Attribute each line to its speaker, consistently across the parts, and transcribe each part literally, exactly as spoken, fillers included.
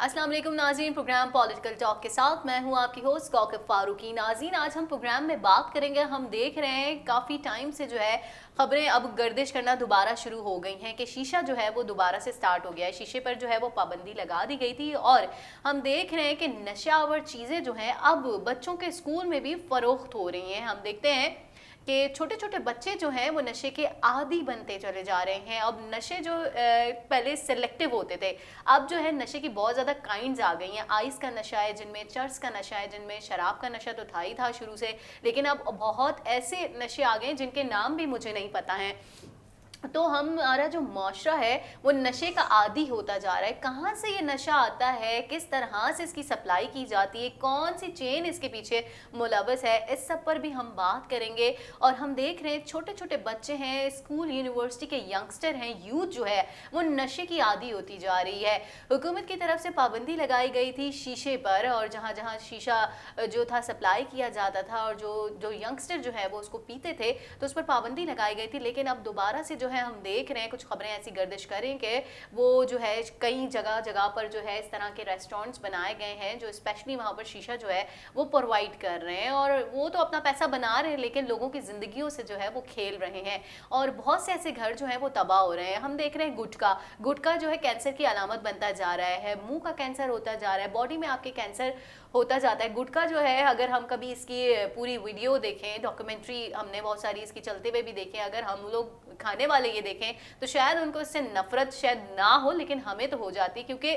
Speaker 1: अस्सलाम वालेकुम नाज़रीन, प्रोग्राम पॉलिटिकल टॉक के साथ मैं हूं आपकी होस्ट कोकब फारूकी। नाज़रीन, आज हम प्रोग्राम में बात करेंगे, हम देख रहे हैं काफ़ी टाइम से जो है खबरें अब गर्दिश करना दोबारा शुरू हो गई हैं कि शीशा जो है वो दोबारा से स्टार्ट हो गया है। शीशे पर जो है वो पाबंदी लगा दी गई थी और हम देख रहे हैं कि नशावर चीज़ें जो हैं अब बच्चों के स्कूल में भी फ़रोख्त हो रही हैं। हम देखते हैं कि छोटे छोटे बच्चे जो हैं वो नशे के आदी बनते चले जा रहे हैं। अब नशे जो पहले सेलेक्टिव होते थे, अब जो है नशे की बहुत ज़्यादा काइंड्स आ गई हैं। आइस का नशा है, जिनमें चर्स का नशा है, जिनमें शराब का नशा तो था ही था शुरू से, लेकिन अब बहुत ऐसे नशे आ गए हैं जिनके नाम भी मुझे नहीं पता हैं। तो हमारा जो माशरा है वो नशे का आदी होता जा रहा है। कहाँ से ये नशा आता है, किस तरह से इसकी सप्लाई की जाती है, कौन सी चेन इसके पीछे मुलव्वस है, इस सब पर भी हम बात करेंगे। और हम देख रहे हैं छोटे छोटे बच्चे हैं, स्कूल यूनिवर्सिटी के यंगस्टर हैं, यूथ जो है वो नशे की आदी होती जा रही है। हुकूमत की तरफ से पाबंदी लगाई गई थी शीशे पर, और जहाँ जहाँ शीशा जो था सप्लाई किया जाता था और जो जो यंगस्टर जो है वो उसको पीते थे तो उस पर पाबंदी लगाई गई थी। लेकिन अब दोबारा से जो है हम देख रहे हैं कुछ खबरें ऐसी गर्दिश करें कि वो जो है कई जगह जगह पर जो है इस तरह के रेस्टोरेंट्स बनाए गए हैं जो स्पेशली वहाँ पर शीशा जो है वो प्रोवाइड कर रहे हैं, और वो तो अपना पैसा बना रहे हैं लेकिन लोगों की ज़िंदगियों से जो है वो खेल रहे हैं, और बहुत से ऐसे घर जो हैं वो तबाह हो रहे हैं। हम देख रहे हैं गुटखा गुटखा जो है कैंसर की अलामत बनता जा रहा है, मुंह का कैंसर होता जा रहा है, बॉडी में आपके कैंसर होता जाता है। गुटखा जो है, अगर हम कभी इसकी पूरी वीडियो देखें, डॉक्यूमेंट्री हमने बहुत सारी इसकी चलते हुए भी देखें, अगर हम लोग खाने वाले ये देखें तो शायद उनको इससे नफरत शायद ना हो, लेकिन हमें तो हो जाती है, क्योंकि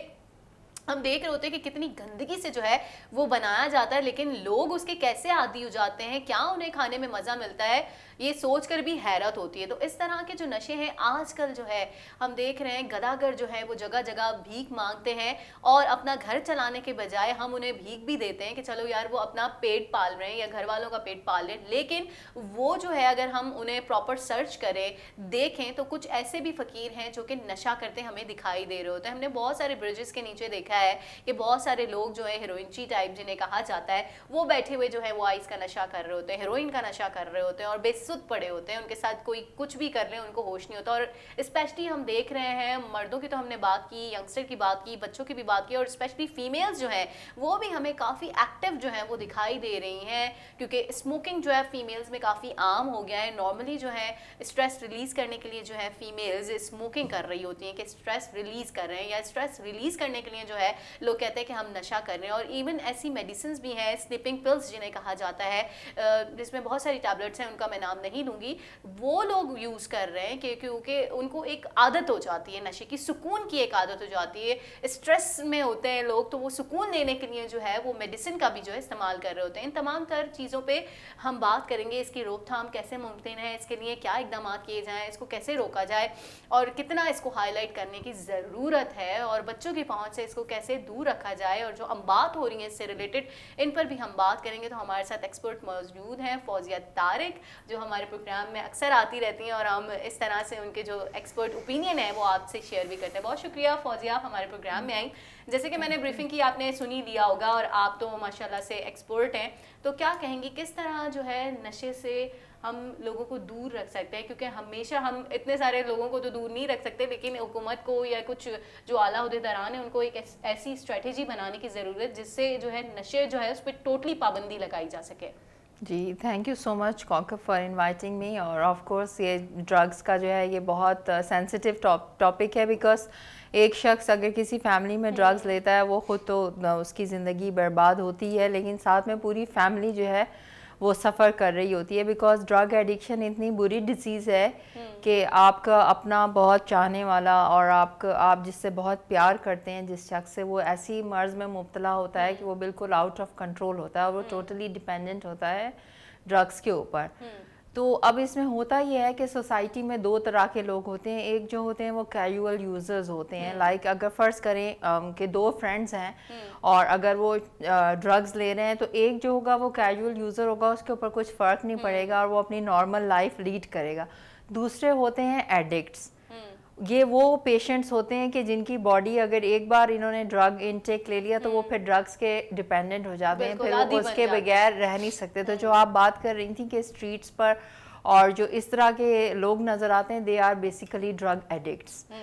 Speaker 1: हम देख रहे होते हैं कि कितनी गंदगी से जो है वो बनाया जाता है, लेकिन लोग उसके कैसे आदी हो जाते हैं, क्या उन्हें खाने में मज़ा मिलता है, ये सोचकर भी हैरत होती है। तो इस तरह के जो नशे हैं आजकल जो है हम देख रहे हैं, गदागर जो है वो जगह जगह भीख मांगते हैं, और अपना घर चलाने के बजाय हम उन्हें भीख भी देते हैं कि चलो यार वो अपना पेट पाल रहे हैं या घर वालों का पेट पाल रहे हैं। लेकिन वो जो है अगर हम उन्हें प्रॉपर सर्च करें, देखें, तो कुछ ऐसे भी फ़कीर हैं जो कि नशा करते हमें दिखाई दे रहे होते हैं। हमने बहुत सारे ब्रिजेस के नीचे देखा है कि बहुत सारे लोग जो है हीरोइनची टाइप जिन्हें कहा जाता है, वो बैठे हुए जो है वो आइस का नशा कर रहे होते हैं, हेरोइन का नशा कर रहे होते हैं और बेसुध पड़े होते हैं, उनके साथ कोई कुछ भी कर ले उनको होश नहीं होता। और स्पेशली हम देख रहे हैं मर्दों की तो हमने बात की, यंगस्टर की बात की, बच्चों की भी बात की, और स्पेशली फीमेल्स जो हैं वो भी हमें काफ़ी एक्टिव जो है वो दिखाई दे रही हैं, क्योंकि स्मोकिंग जो है फीमेल्स में काफ़ी आम हो गया है। नॉर्मली जो है स्ट्रेस रिलीज़ करने के लिए जो है फीमेल्स स्मोकिंग कर रही होती हैं कि स्ट्रेस रिलीज़ कर रहे हैं, या स्ट्रेस रिलीज़ करने के लिए जो है लोग कहते हैं कि हम नशा कर रहे हैं। और इवन ऐसी मेडिसिन भी हैं, स्लीपिंग पिल्स जिन्हें कहा जाता है, जिसमें बहुत सारी टैबलेट्स हैं, उनका मैं नाम नहीं लूँगी, वो लोग यूज़ कर रहे हैं कि क्योंकि उनको एक आदत हो जाती है नशे की, सुकून की एक आदत हो जाती है। स्ट्रेस में होते हैं लोग तो वो सुकून लेने के लिए जो है वो मेडिसिन का भी जो है इस्तेमाल कर रहे होते हैं। इन तमाम तर चीज़ों पे हम बात करेंगे, इसकी रोकथाम कैसे मुमकिन है, इसके लिए क्या इकदाम किए जाएँ, इसको कैसे रोका जाए और कितना इसको हाईलाइट करने की ज़रूरत है, और बच्चों की पहुँच से इसको कैसे दूर रखा जाए, और जो हम बात हो रही है इससे रिलेटेड इन पर भी हम बात करेंगे। तो हमारे साथ एक्सपर्ट मौजूद हैं, फौजिया तारिक, जो हमारे प्रोग्राम में अक्सर आती रहती हैं और हम इस तरह से उनके जो एक्सपर्ट ओपिनियन है वो आपसे शेयर भी करते हैं। बहुत शुक्रिया फौजिया, आप हमारे प्रोग्राम में आई। जैसे कि मैंने ब्रीफिंग की, आपने सुनी लिया होगा, और आप तो माशाल्लाह से एक्सपर्ट हैं, तो क्या कहेंगी किस तरह जो है नशे से हम लोगों को दूर रख सकते हैं? क्योंकि हमेशा हम इतने सारे लोगों को तो दूर नहीं रख सकते, लेकिन हुकूमत को या कुछ जो आला ओहदेदारान है उनको एक ऐसी स्ट्रेटजी बनाने की ज़रूरत जिससे जो है नशे जो है उस पर टोटली पाबंदी लगाई जा सके।
Speaker 2: जी, thank you so much Kokab for inviting me. और ऑफ कोर्स ये ड्रग्स का जो है ये बहुत सेंसिटिव टॉपिक है, बिकॉज एक शख्स अगर किसी फैमिली में ड्रग्स लेता है वो ख़ुद तो उसकी ज़िंदगी बर्बाद होती है, लेकिन साथ में पूरी फैमिली जो है वो सफ़र कर रही होती है, बिकॉज ड्रग एडिक्शन इतनी बुरी डिसीज़ है कि आपका अपना बहुत चाहने वाला और आपका आप जिससे बहुत प्यार करते हैं जिस शख्स से, वो ऐसी मर्ज़ में मुब्तला होता है कि वो बिल्कुल आउट ऑफ कंट्रोल होता है और वो टोटली डिपेंडेंट होता है ड्रग्स के ऊपर। तो अब इसमें होता ये है कि सोसाइटी में दो तरह के लोग होते हैं। एक जो होते हैं वो कैजुअल यूज़र्स होते हैं, लाइक like, अगर फ़र्ज़ करें um, कि दो फ्रेंड्स हैं और अगर वो ड्रग्स uh, ले रहे हैं, तो एक जो होगा वो कैजुअल यूज़र होगा, उसके ऊपर कुछ फ़र्क नहीं पड़ेगा और वो अपनी नॉर्मल लाइफ लीड करेगा। दूसरे होते हैं एडिक्ट्स, ये वो पेशेंट्स होते हैं कि जिनकी बॉडी अगर एक बार इन्होंने ड्रग इनटेक ले लिया तो वो फिर ड्रग्स के डिपेंडेंट हो जाते हैं, फिर वो उसके बगैर रह नहीं सकते। तो जो आप बात कर रही थी कि स्ट्रीट्स पर और जो इस तरह के लोग नज़र आते हैं, they are basically drug addicts.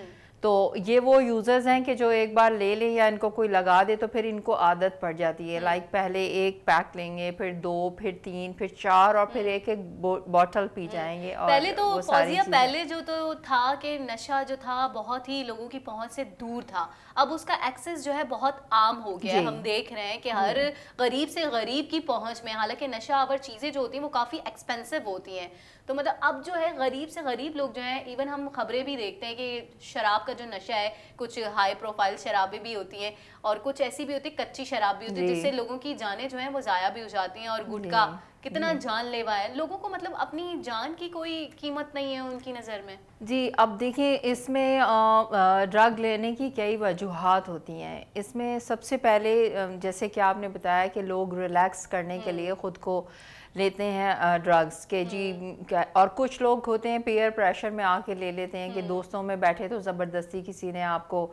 Speaker 2: تو یہ وہ یوزرز ہیں کہ جو ایک بار لے لیں یا ان کو کوئی لگا دے تو پھر ان کو عادت پڑ جاتی ہے. لائک پہلے ایک پیک لیں گے, پھر دو, پھر تین, پھر چار, اور پھر ایک ایک بوٹل پی جائیں گے. اور
Speaker 1: پہلے تو فوزیہ پہلے جو تو تھا کہ نشہ جو تھا بہت ہی لوگوں کی پہنچ سے دور تھا, اب اس کا ایکسس جو ہے بہت عام ہو گیا ہے. ہم دیکھ رہے ہیں کہ ہر غریب سے غریب کی پہنچ میں, حالانکہ نشہ آور چیزیں جو ہوتی ہیں وہ کافی ایکسپینسو ہوتی ہیں, تو مطلب اب جو ہے غریب سے غریب لوگ جو ہیں, ایون ہم خبریں بھی دیکھتے ہیں کہ شراب کا جو نشہ ہے, کچھ ہائی پروفائل شرابیں بھی ہوتی ہیں اور کچھ ایسی بھی ہوتی ہے کچی شراب بھی ہوتی ہے جس سے لوگوں کی جانیں جو ہیں وہ ضائع بھی ہو جاتی ہیں. اور گٹکا کتنا جان لیوا ہے, لوگوں کو مطلب اپنی جان کی کوئی قیمت نہیں ہے ان کی نظر میں.
Speaker 2: جی اب دیکھیں اس میں ڈرگ لینے کی کئی وجوہات ہوتی ہیں. اس میں سب سے پہلے جیسے کہ آپ نے بتایا کہ لوگ ریلیکس کرنے کے لیے خود کو لیتے ہیں ڈرگس کے جی, اور کچھ لوگ ہوتے ہیں پیئر پریشر میں آ کے لے لیتے ہیں کہ دوستوں میں بیٹھے تو زبردستی کسی نے آپ کو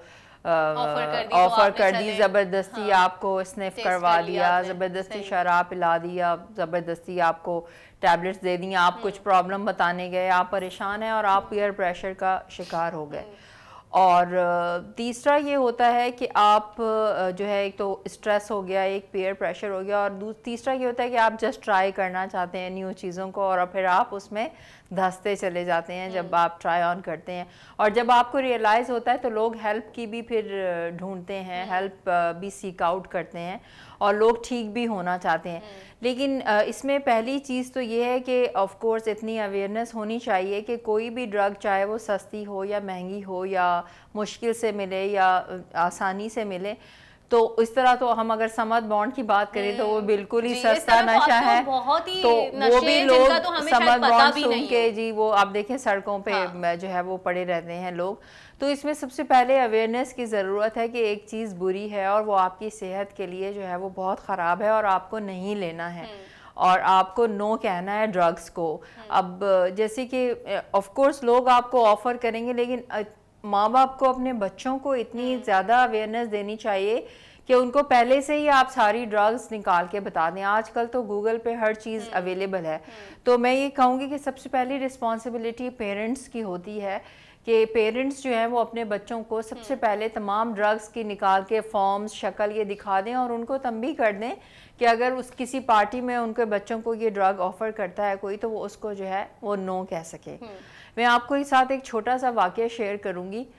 Speaker 2: آفر کر دی, زبردستی آپ کو اسنیف کروا دیا, زبردستی شراب پلا دیا, زبردستی آپ کو ٹیبلٹس دے دیں, آپ کچھ پرابلم بتانے گئے, آپ پریشان ہیں اور آپ پیئر پریشر کا شکار ہو گئے. اور تیسرا یہ ہوتا ہے کہ آپ جو ہے ایک تو اسٹریس ہو گیا, ایک پیئر پریشر ہو گیا, اور تیسرا یہ ہوتا ہے کہ آپ جسٹ ٹرائی کرنا چاہتے ہیں نیو چیزوں کو اور پھر آپ اس میں دھستے چلے جاتے ہیں جب آپ ٹرائی آن کرتے ہیں. اور جب آپ کو ریئلائز ہوتا ہے تو لوگ ہیلپ کی بھی پھر ڈھونڈتے ہیں, ہیلپ بھی سیک آؤٹ کرتے ہیں اور لوگ ٹھیک بھی ہونا چاہتے ہیں. لیکن اس میں پہلی چیز تو یہ ہے کہ آف کورس اتنی اویئرنیس ہونی چاہیے کہ کوئی بھی ڈرگ چاہے وہ سستی ہو یا مہنگی ہو یا مشکل سے ملے یا آسانی سے ملے, تو اس طرح تو ہم اگر سمت بانڈ کی بات کریں تو وہ بالکل ہی سستا نشہ ہے, تو وہ بھی لوگ سمت بانڈ سن کے جی وہ آپ دیکھیں سڑکوں پہ جو ہے وہ پڑے رہتے ہیں لوگ. تو اس میں سب سے پہلے اویئرنیس کی ضرورت ہے کہ ایک چیز بری ہے اور وہ آپ کی صحت کے لیے جو ہے وہ بہت خراب ہے اور آپ کو نہیں لینا ہے, اور آپ کو نو کہنا ہے ڈرگس کو. اب جیسے کہ آف کورس لوگ آپ کو آفر کریں گے, لیکن ماں باپ کو اپنے بچوں کو اتنی زیادہ اویئرنیس دینی چاہیے کہ ان کو پہلے سے ہی آپ ساری ڈرگس نکال کے بتا دیں. آج کل تو گوگل پہ ہر چیز اویلیبل ہے. تو میں یہ کہوں گی کہ سب سے پہلی رسپانسبلٹی پیرنٹس کی ہوتی ہے کہ پیرنٹس جو ہیں وہ اپنے بچوں کو سب سے پہلے تمام ڈرگس کی نکال کے فارمز شکل یہ دکھا دیں اور ان کو تنبیہ کر دیں کہ اگر اس کسی پارٹی میں ان کے بچوں کو یہ ڈرگ آفر کرتا ہے کوئی تو وہ اس کو جو ہے وہ نو کہہ سکے. میں آپ کو اس ساتھ ایک چھوٹا سا واقعہ شیئر کروں گی.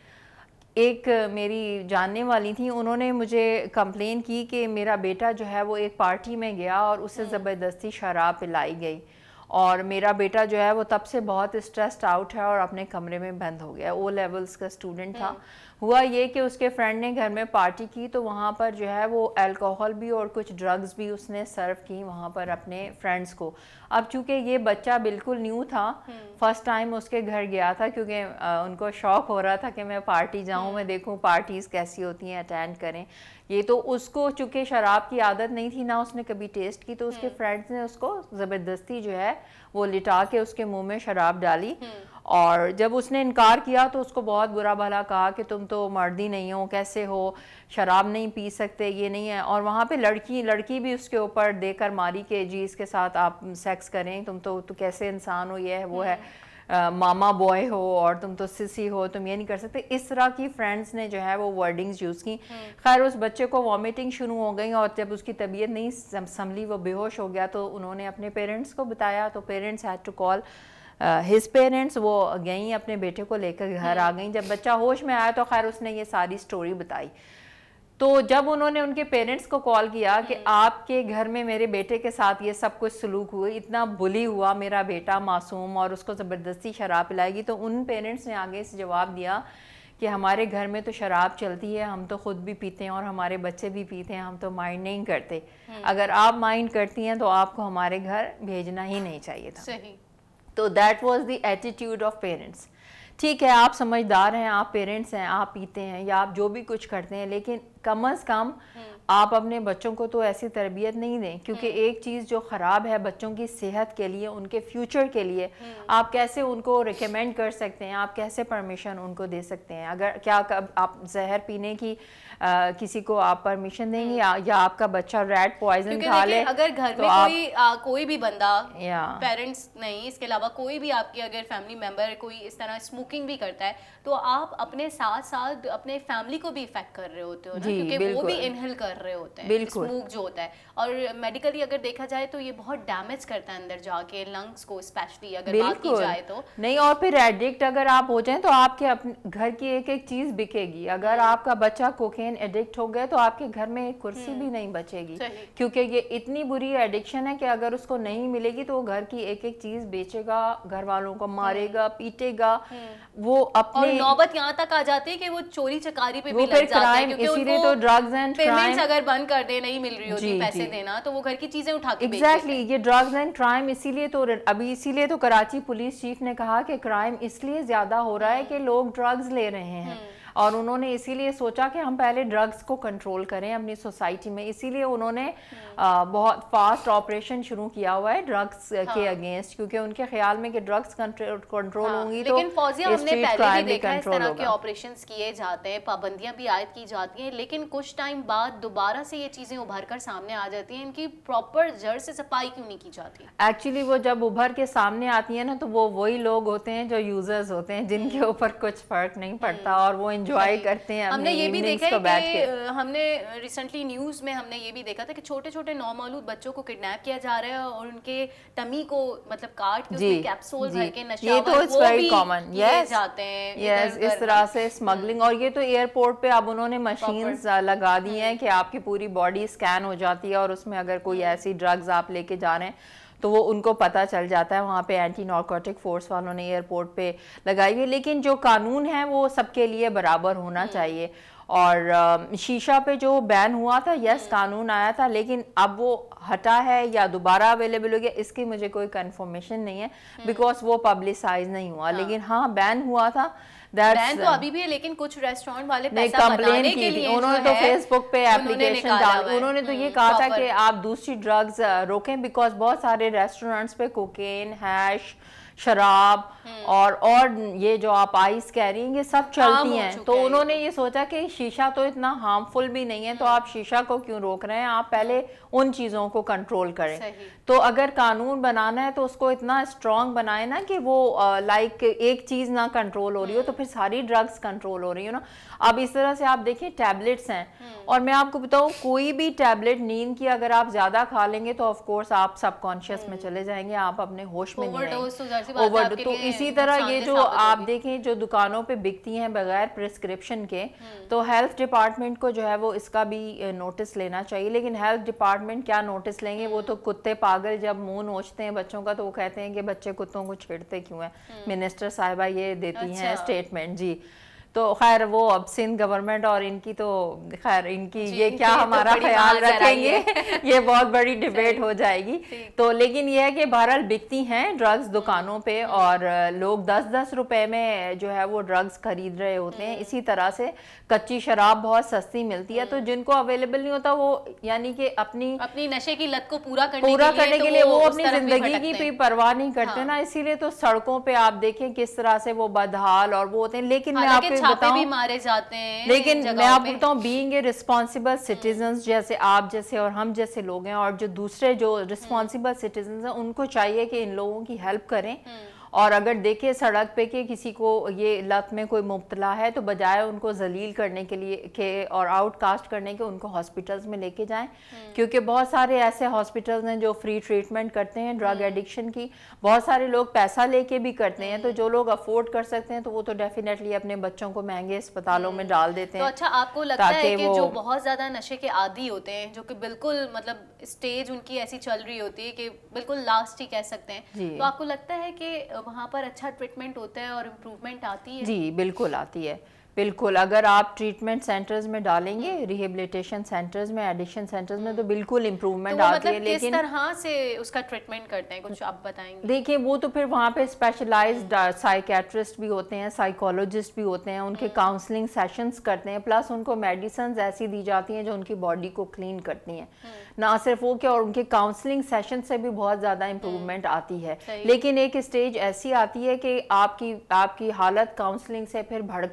Speaker 2: ایک میری جاننے والی تھی, انہوں نے مجھے کمپلین کی کہ میرا بیٹا جو ہے وہ ایک پارٹی میں گیا اور اسے زبردستی شراب پلائی گئی, اور میرا بیٹا جو ہے وہ تب سے بہت اسٹریسڈ آؤٹ ہے اور اپنے کمرے میں بند ہو گیا. او لیولز کا اسٹوڈنٹ تھا. ہوا یہ کہ اس کے فرینڈ نے گھر میں پارٹی کی تو وہاں پر جو ہے وہ الکوہل بھی اور کچھ ڈرگز بھی اس نے سرو کی وہاں پر اپنے فرینڈس کو. اب چونکہ یہ بچہ بالکل نیو تھا, فرسٹ ٹائم اس کے گھر گیا تھا کیونکہ ان کو شوق ہو رہا تھا کہ میں پارٹی جاؤں, میں دیکھوں پارٹیز کیسی ہوتی ہیں, اٹینڈ کریں. یہ تو اس کو چونکہ شراب کی عادت نہیں تھی, نہ اس نے کبھی ٹیسٹ کی, تو اس کے فرینڈس نے اس کو زبردستی جو ہے وہ لٹا کے اس کے منہ میں شراب ڈالی, اور جب اس نے انکار کیا تو اس کو بہت برا بھلا کہا کہ تم تو مرد ہی نہیں ہو, کیسے ہو, شراب نہیں پی سکتے, یہ نہیں ہے. اور وہاں پہ لڑکی لڑکی بھی اس کے اوپر دے کر ماری کہ جی اس کے ساتھ آپ سیکس کریں, تم تو تو کیسے انسان ہو, یہ ہے وہ ہے, ماما بوائے ہو اور تم تو سسی ہو, تم یہ نہیں کر سکتے. اس طرح کی فرینڈس نے جو ہے وہ ورڈنگز یوز کی. خیر اس بچے کو وامٹنگ شروع ہو گئی اور جب اس کی طبیعت نہیں سنبھلی, وہ بے ہوش ہو گیا, تو انہوں نے اپنے پیرنٹس کو بتایا, تو parents had to call his parents. وہ گئیں اپنے بیٹے کو لے کر گھر آ گئیں. جب بچہ ہوش میں آیا تو خیر اس نے یہ ساری سٹوری بتائی. تو جب انہوں نے ان کے پیرنٹس کو کال کیا کہ آپ کے گھر میں میرے بیٹے کے ساتھ یہ سب کچھ سلوک ہوئی, اتنا بلی ہوا میرا بیٹا معصوم اور اس کو زبردستی شراب پلائے گی, تو ان پیرنٹس نے آگے سے جواب دیا کہ ہمارے گھر میں تو شراب چلتی ہے, ہم تو خود بھی پیتے ہیں اور ہمارے بچے بھی پیتے ہیں, ہم تو مائنڈ نہیں کرتے. اگر آپ مائنڈ کرتی ہیں تو آپ کو ہمارے گھر بھیجنا ہی نہیں چاہیے تھا. تو that was the attitude of parents. ٹھیک ہے آپ سمجھدار ہیں, آپ پیرنٹس ہیں, آپ پیتے ہیں یا آپ جو بھی کچھ کرتے ہیں, لیکن کم از کم آپ اپنے بچوں کو تو ایسی تربیت نہیں دیں, کیونکہ ایک چیز جو خراب ہے بچوں کی صحت کے لیے, ان کے فیوچر کے لیے, آپ کیسے ان کو ریکمینڈ کر سکتے ہیں, آپ کیسے پرمیشن ان کو دے سکتے ہیں. اگر کیا آپ زہر پینے کی کسی کو آپ پرمیشن دیں گے یا آپ کا بچہ ریٹ پوائزن کھا لے.
Speaker 1: اگر گھر میں کوئی کوئی بھی بندہ پیرنٹس نہیں, اس کے علاوہ کوئی بھی آپ کی اگر فیملی ممبر کوئی اس طرح اسموکنگ بھی کرتا ہے تو آپ اپنے ساتھ ساتھ اپنے فیملی کو بھی افیکٹ کر رہے ہوتے ہو نا, کیونکہ وہ بھی انہیل کر رہے ہوتے ہیں اسموک جو ہوتا ہے. اور میڈیکلی اگر دیکھا جائے تو یہ بہت ڈیمیج کرتا ہے اندر جا کے لنگس کو, اسپیشلی اگر بات کی جائے تو
Speaker 2: نہیں. اور پھر ایڈکٹ اگر آپ ہو جائیں تو آپ کے گھر کی ایک ایک چیز بکے گی. اگر آپ کا بچہ کوکین ایڈکٹ ہو گئے تو آپ کے گھر میں ایک کرسی بھی نہیں بچے گی, کیونکہ یہ اتنی بری ایڈکشن ہے کہ اگر اس کو نہیں ملے گی تو وہ گھر کی ایک ایک چیز بیچے گا, گھر والوں کو مارے گا, پیٹے گا. وہ اپنے
Speaker 1: نوبت یہاں تک آ جاتی ہے کہ وہ چوری چکاری پہ بھی لگ جاتا ہے, کیونکہ
Speaker 2: اسی لیے تو ڈرگز اینڈ
Speaker 1: پیمنٹس اگر بند کر دے, نہیں مل رہی ہوتی پیسے دینا, تو وہ گھر کی چیزیں اٹھا کے بیچ
Speaker 2: ایگزیکٹلی یہ ڈرگز اینڈ کرائم. اسی لیے تو ابھی اسی لیے تو کراچی پولیس چیف نے کہا کہ کرائم اس لیے زیادہ ہو رہا ہے کہ لوگ ڈرگز لے رہے ہیں, اور انہوں نے اسی لیے سوچا کہ ہم پہلے ڈرگز کو کنٹرول کریں اپنی سوسائٹی میں. اسی لیے انہوں نے بہت فاسٹ آپریشن شروع کیا ہوا ہے ڈرگز کے اگینسٹ, کیونکہ ان کے خیال میں کہ ڈرگز کنٹرول ہوں گی تو
Speaker 1: لیکن فوزیہ ہم نے پہلے بھی دیکھا اس طرح کے آپریشنز کیے جاتے ہیں, پابندیاں بھی عائد کی جاتی ہیں, لیکن کچھ ٹائم بعد دوبارہ سے یہ چیزیں ابھر کر سامنے آ جاتی ہیں. ان کی پراپر جڑ سے صفائی کیوں نہیں کی جاتی؟
Speaker 2: ایکچولی وہ جب ابھر کے سامنے آتی ہیں نا تو وہ وہی لوگ ہوتے ہیں جو یوزرز ہوتے ہیں, جن کے اوپر کچھ فرق نہیں پڑتا اور وہ انجوائے کرتے ہیں.
Speaker 1: ہم نے یہ بھی دیکھا ہے کہ ہم نے ریسنٹلی نیوز میں ہم نے یہ بھی دیکھا تھا کہ چھوٹے چھوٹے نومولود بچوں کو کڈنیپ کیا جا رہا ہے اور ان کے ٹمی کو مطلب کاٹ کے اس میں کیپسول بھر کے نشہ وہ بھی کیے جاتے ہیں.
Speaker 2: یس, اس طرح سے اسمگلنگ. اور یہ تو ایئرپورٹ پہ اب انہوں نے مشینز لگا دی ہیں کہ آپ کی پوری باڈی اسکین ہو جاتی ہے, اور اس میں اگر کوئی ایسی ڈرگز آپ لے کے جا رہے ہیں تو وہ ان کو پتہ چل جاتا ہے. وہاں پہ اینٹی نارکوٹک فورس والوں نے ایئرپورٹ پہ لگائی ہوئی, لیکن جو قانون ہے وہ سب کے لیے برابر ہونا چاہیے. اور شیشہ پہ جو بین ہوا تھا, یس قانون آیا تھا, لیکن اب وہ ہٹا ہے یا دوبارہ اویلیبل ہو گیا اس کی مجھے کوئی کنفرمیشن نہیں ہے, بیکاز وہ پبلسائز نہیں ہوا. لیکن ہاں بین ہوا تھا,
Speaker 1: بین تو ابھی بھی ہے, لیکن کچھ ریسٹورینٹ والے پیسہ بنانے کے لیے
Speaker 2: انہوں نے تو فیس بک پہ اپلیکیشن ڈال, انہوں نے تو یہ کہا تھا کہ آپ دوسری ڈرگز روکیں, بیکاز بہت سارے ریسٹورینٹس پہ کوکین, ہیش, شراب اور اور یہ جو آپ آئس کہہ رہی ہیں یہ سب چلتی ہیں. تو انہوں نے یہ سوچا کہ شیشہ تو اتنا ہارمفل بھی نہیں ہے, تو آپ شیشہ کو کیوں روک رہے ہیں, آپ پہلے ان چیزوں کو کنٹرول کریں. تو اگر قانون بنانا ہے تو اس کو اتنا اسٹرانگ بنائے نا کہ وہ لائک ایک چیز نہ کنٹرول ہو رہی ہو تو پھر ساری ڈرگز کنٹرول ہو رہی ہو نا. اب اس طرح سے آپ دیکھیں ٹیبلٹس ہیں, اور میں آپ کو بتاؤں کوئی بھی ٹیبلٹ نیند کی اگر آپ زیادہ کھا لیں گے تو آف کورس آپ سب کانشیس میں چلے جائیں گے, آپ اپنے ہوش میں نہیں رہیں گے. تو اسی طرح یہ جو آپ دیکھیں جو دکانوں پہ بکتی ہیں بغیر پرسکرپشن کے, تو ہیلتھ ڈپارٹمنٹ کو جو ہے وہ اس کا بھی نوٹس لینا چاہیے. لیکن ہیلتھ ڈپارٹمنٹ کیا نوٹس لیں گے, وہ تو کتے پاگل جب منہ نوچتے ہیں بچوں کا تو وہ کہتے ہیں کہ بچے کتوں کو چھیڑتے کیوں ہیں. منسٹر صاحبہ یہ دیتی ہیں اسٹیٹمنٹ. جی تو خیر وہ اب سندھ گورنمنٹ اور ان کی تو خیر ان کی یہ کیا ہمارا خیال رکھیں گے, یہ بہت بڑی ڈیبیٹ ہو جائے گی. تو لیکن یہ ہے کہ بہرحال بکتی ہیں ڈرگز دکانوں پہ, اور لوگ دس دس روپے میں جو ہے وہ ڈرگز خرید رہے ہوتے ہیں. اسی طرح سے کچی شراب بہت سستی ملتی ہے, تو جن کو اویلیبل نہیں ہوتا وہ یعنی کہ اپنی
Speaker 1: اپنی نشے کی لت کو پورا
Speaker 2: پورا کرنے کے لیے وہ اپنی زندگی کی بھی پرواہ نہیں کرتے نا. اسی لیے تو سڑکوں پہ آپ دیکھیں کس طرح سے وہ بدحال اور وہ ہوتے ہیں. لیکن میں آپ
Speaker 1: بھی مارے جاتے ہیں,
Speaker 2: لیکن میں آپ کو بتاؤں بینگ اے ریسپانسبل سٹیزنز جیسے آپ جیسے اور ہم جیسے لوگ ہیں, اور جو دوسرے جو ریسپانسبل سٹیزنز ہیں ان کو چاہیے کہ ان لوگوں کی ہیلپ کریں. اور اگر دیکھیں سڑک پہ کہ کسی کو یہ لت میں کوئی مبتلا ہے تو بجائے ان کو ذلیل کرنے کے لیے کہ اور آؤٹ کاسٹ کرنے کے ان کو ہاسپٹلز میں لے کے جائیں, کیونکہ بہت سارے ایسے ہاسپٹلز ہیں جو فری ٹریٹمنٹ کرتے ہیں ڈرگ ایڈکشن کی. بہت سارے لوگ پیسہ لے کے بھی کرتے ہیں, تو جو لوگ افورڈ کر سکتے ہیں تو وہ تو ڈیفینیٹلی اپنے بچوں کو مہنگے اسپتالوں میں ڈال دیتے ہیں.
Speaker 1: تو اچھا آپ کو لگتا ہے کہ جو بہت زیادہ نشے کے عادی ہوتے ہیں, جو کہ بالکل مطلب اسٹیج ان کی ایسی چل رہی ہوتی ہے کہ بالکل لاسٹ ہی کہہ سکتے ہیں, تو آپ کو لگتا ہے کہ وہاں پر اچھا ٹریٹمنٹ ہوتا ہے اور امپروومنٹ آتی ہے؟
Speaker 2: جی بالکل آتی ہے, بالکل. اگر آپ ٹریٹمنٹ سینٹرز میں ڈالیں گے, ریہیبلیٹیشن سینٹرز میں, ایڈکشن سینٹرز میں, تو بالکل امپروومنٹ آتی ہے. لیکن
Speaker 1: کس طرح سے اس کا ٹریٹمنٹ کرتے ہیں کچھ آپ بتائیں گے؟
Speaker 2: دیکھیں وہ تو پھر وہاں پہ اسپیشلائزڈ سائیکیٹرسٹ بھی ہوتے ہیں, سائیکولوجسٹ بھی ہوتے ہیں, ان کے کاؤنسلنگ سیشنز کرتے ہیں, پلس ان کو میڈیسنز ایسی دی جاتی ہیں جو ان کی باڈی کو کلین کرتی ہیں. نہ صرف وہ کہ اور ان کے کاؤنسلنگ سیشن سے بھی بہت زیادہ امپروومنٹ آتی ہے. لیکن ایک اسٹیج ایسی آتی ہے کہ آپ کی آپ کی حالت کاؤنسلنگ سے پھر بڑھ کر چلے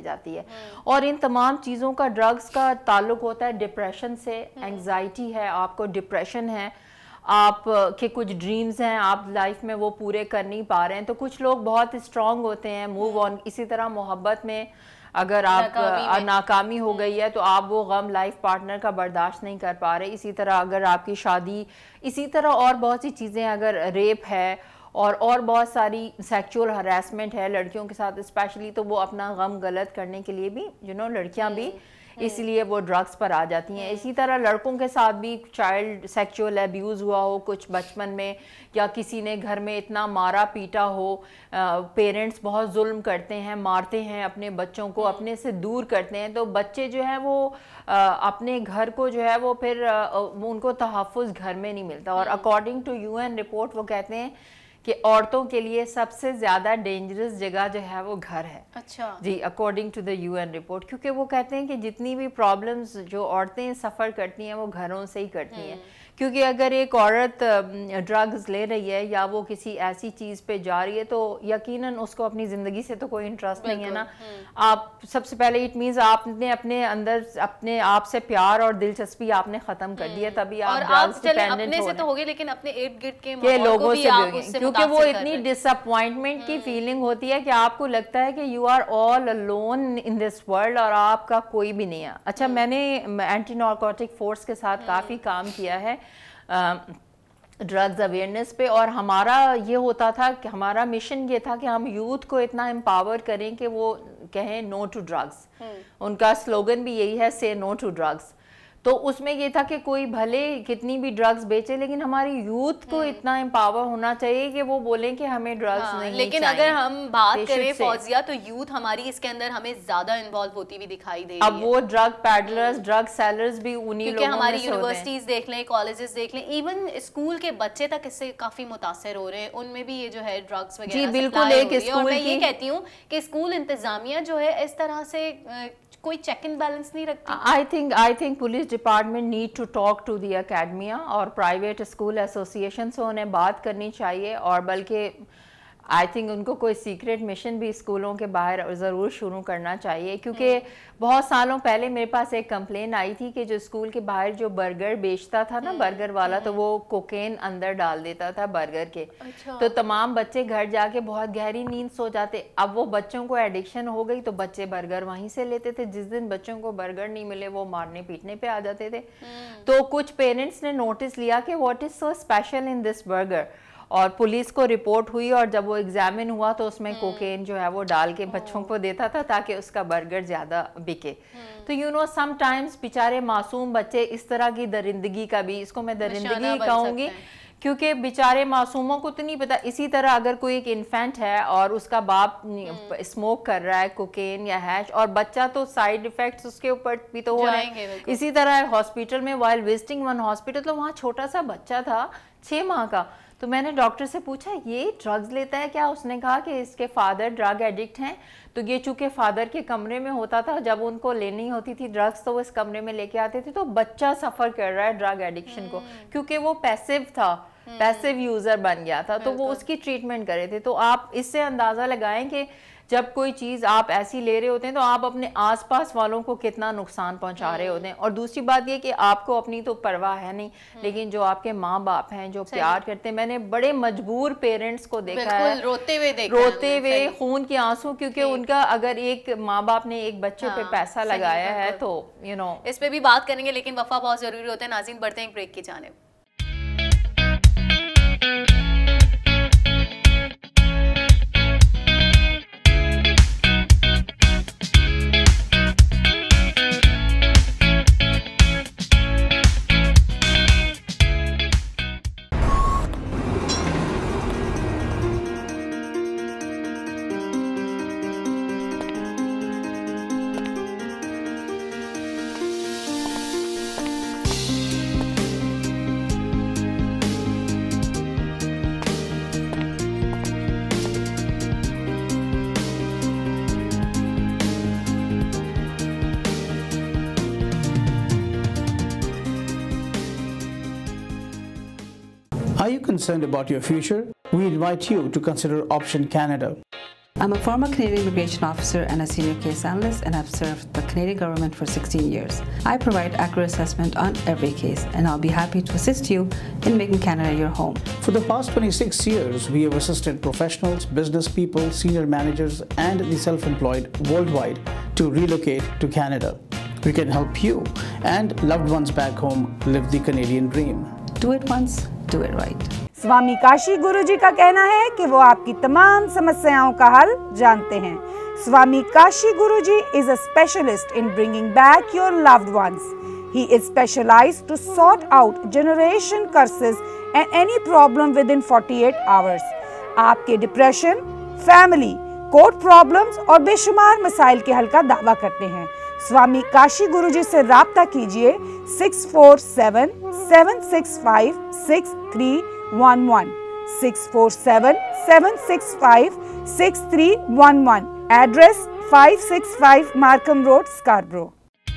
Speaker 2: जाती है। और इन तमाम चीज़ों का ड्रग्स का ताल्लुक होता है डिप्रेशन से, एंग्जाइटी है, आपको डिप्रेशन है, आप के कुछ ड्रीम्स हैं आप लाइफ में वो पूरे कर नहीं पा रहे हैं, तो कुछ लोग बहुत स्ट्रांग होते हैं, मूव ऑन। इसी तरह मोहब्बत में अगर आप नाकामी, नाकामी हो गई है तो आप वो गम लाइफ पार्टनर का बर्दाश्त नहीं कर पा रहे। इसी तरह अगर आपकी शादी, इसी तरह और बहुत सी चीज़ें, अगर रेप है और और बहुत सारी सेक्सुअल हरासमेंट है लड़कियों के साथ स्पेशली, तो वो अपना गम गलत करने के लिए भी यू नो लड़कियां भी इसलिए वो ड्रग्स पर आ जाती हैं। इसी तरह लड़कों के साथ भी चाइल्ड सेक्सुअल अब्यूज़ हुआ हो कुछ बचपन में, या किसी ने घर में इतना मारा पीटा हो, पेरेंट्स बहुत जुल्म करते हैं, मारते हैं अपने बच्चों को, अपने से दूर करते हैं, तो बच्चे जो है वो आ, अपने घर को जो है वो फिर आ, उनको तहफ़्फ़ुज़ घर में नहीं मिलता। और अकॉर्डिंग टू यूएन रिपोर्ट वो कहते हैं कि औरतों के लिए सबसे ज़्यादा डेंजरस जगह जो है वो घर है। अच्छा जी, according to the UN report, क्योंकि वो कहते हैं कि जितनी भी प्रॉब्लम्स जो औरतें सफ़र करती हैं वो घरों से ही करती हैं। क्योंकि अगर एक औरत ड्रग्स ले रही है या वो किसी ऐसी चीज़ पे जा रही है तो यकीनन उसको अपनी ज़िंदगी से तो कोई इंटरेस्ट नहीं है ना। आप सबसे पहले इट मीन्स आपने अपने अंदर अपने आप से प्यार और दिलचस्पी आपने ख़त्म कर दी है, तभी आप ड्रग्स डिपेंडेंट हो रहे हैं, लेकिन अपने इर्द गिर्द के लोगों से भी, क्योंकि वो इतनी डिसअपॉइंटमेंट की फीलिंग होती है कि आपको लगता है कि you are all alone in this world और आपका कोई भी नहीं है। अच्छा, मैंने एंटी नारकोटिक फोर्स के साथ काफ़ी काम किया है ड्रग्स अवेयरनेस पे, और हमारा ये होता था कि हमारा मिशन ये था कि हम यूथ को इतना एम्पावर करें कि वो कहें नो टू ड्रग्स। उनका स्लोगन भी यही है, से नो टू ड्रग्स। तो उसमें ये था कि कोई भले कितनी भी ड्रग्स बेचे, लेकिन हमारी यूथ को इतना एम्पावर होना चाहिए कि वो बोलें कि हमें ड्रग्स हाँ, नहीं
Speaker 1: लेकिन चाहिए। अगर हम बात करें फौजिया, तो यूथ हमारी इसके अंदर हमें ज्यादा इन्वॉल्व होती हुई दिखाई दे रही है।
Speaker 2: अब वो ड्रग पैडलर्स, ड्रग सेलर्स भी उन्हीं लोगों में से
Speaker 1: हमारी यूनिवर्सिटीज देख लें, कॉलेजेस देख लें, इवन स्कूल के बच्चे तक इससे काफी मुतासर हो रहे हैं, उनमें भी ये जो है ड्रग्स वगैरह जी बिल्कुल एक स्कूल। और मैं ये कहती हूँ कि स्कूल इंतजामिया जो है इस तरह से कोई चेक एंड बैलेंस नहीं रखती।
Speaker 2: I think I think police department need to talk to the academia और प्राइवेट स्कूल एसोसिएशन से उन्हें बात करनी चाहिए, और बल्कि आई थिंक उनको कोई सीक्रेट मिशन भी स्कूलों के बाहर ज़रूर शुरू करना चाहिए। क्योंकि बहुत सालों पहले मेरे पास एक कंप्लेन आई थी कि जो स्कूल के बाहर जो बर्गर बेचता था ना बर्गर वाला, तो वो कोकेन अंदर डाल देता था बर्गर के। अच्छा। तो तमाम बच्चे घर जाके बहुत गहरी नींद सो जाते। अब वो बच्चों को एडिक्शन हो गई तो बच्चे बर्गर वहीं से लेते थे। जिस दिन बच्चों को बर्गर नहीं मिले वो मारने पीटने पे आ जाते थे। तो कुछ पेरेंट्स ने नोटिस लिया कि what is so special in this burger, और पुलिस को रिपोर्ट हुई, और जब वो एग्जामिन हुआ तो उसमें कोकेन जो है वो डाल के बच्चों को देता था ताकि उसका बर्गर ज़्यादा बिके। तो यू नो सम टाइम्स बेचारे मासूम बच्चे इस तरह की दरिंदगी का भी, इसको मैं दरिंदगी कहूँगी क्योंकि बेचारे मासूमों को तो नहीं पता। इसी तरह अगर कोई एक इन्फेंट है और उसका बाप स्मोक कर रहा है कोकेन या हैश, और बच्चा तो साइड इफेक्ट्स उसके ऊपर भी तो हो रहे हैं। इसी तरह हॉस्पिटल में वाइल विजिटिंग वन हॉस्पिटल, तो वहाँ छोटा सा बच्चा था छः माह का, तो मैंने डॉक्टर से पूछा ये ड्रग्स लेता है क्या? उसने कहा कि इसके फादर ड्रग एडिक्ट हैं। तो ये चूँकि फादर के कमरे में होता था, जब उनको लेनी होती थी ड्रग्स तो वो इस कमरे में लेके आते थे। तो बच्चा सफ़र कर रहा है ड्रग एडिक्शन को, क्योंकि वो पैसिव था, पैसिव यूज़र बन गया था, तो वो उसकी ट्रीटमेंट करे थे। तो आप इससे अंदाज़ा लगाएं कि जब कोई चीज़ आप ऐसी ले रहे होते हैं तो आप अपने आसपास वालों को कितना नुकसान पहुंचा रहे होते हैं। और दूसरी बात ये कि आपको अपनी तो परवाह है नहीं, लेकिन जो आपके माँ बाप हैं जो प्यार करते हैं, मैंने बड़े मजबूर पेरेंट्स को देखा है
Speaker 1: रोते हुए देखा
Speaker 2: रोते हुए खून के आंसू, क्योंकि उनका अगर एक माँ बाप ने एक बच्चे पे पैसा लगाया है तो यू नो
Speaker 1: इस पे भी बात करेंगे, लेकिन वफा बहुत जरूरी होता है। नाज़रीन, बढ़ते हैं ब्रेक की जानिब।
Speaker 3: Are you concerned about your future? We invite you to consider Option Canada. I'm a former Canadian immigration officer and a senior case analyst, and I've served the Canadian government for sixteen years. I provide accurate assessment on every case, and I'll be happy to assist you in making Canada your home.
Speaker 4: For the past twenty-six years, we have assisted professionals, business people, senior managers, and the self-employed worldwide to relocate to Canada. We can help you and loved ones back home live the Canadian dream.
Speaker 3: Do it once, do it right.
Speaker 5: स्वामी काशी गुरुजी का कहना है कि वो आपकी तमाम समस्याओं का हल जानते हैं. Swami Kashi Guruji is a specialist in bringing back your loved ones. He is specialized to sort out generation curses and any problem within forty-eight hours. आपके डिप्रेशन, फैमिली, कोर्ट प्रॉब्लम्स और बेशुमार मसाइल के हल का दावा करते हैं. स्वामी काशी गुरुजी से राब्ता कीजिए six four seven seven six five six three one one, six four seven seven six five six three one one. Address five six five Markham road, Scarborough.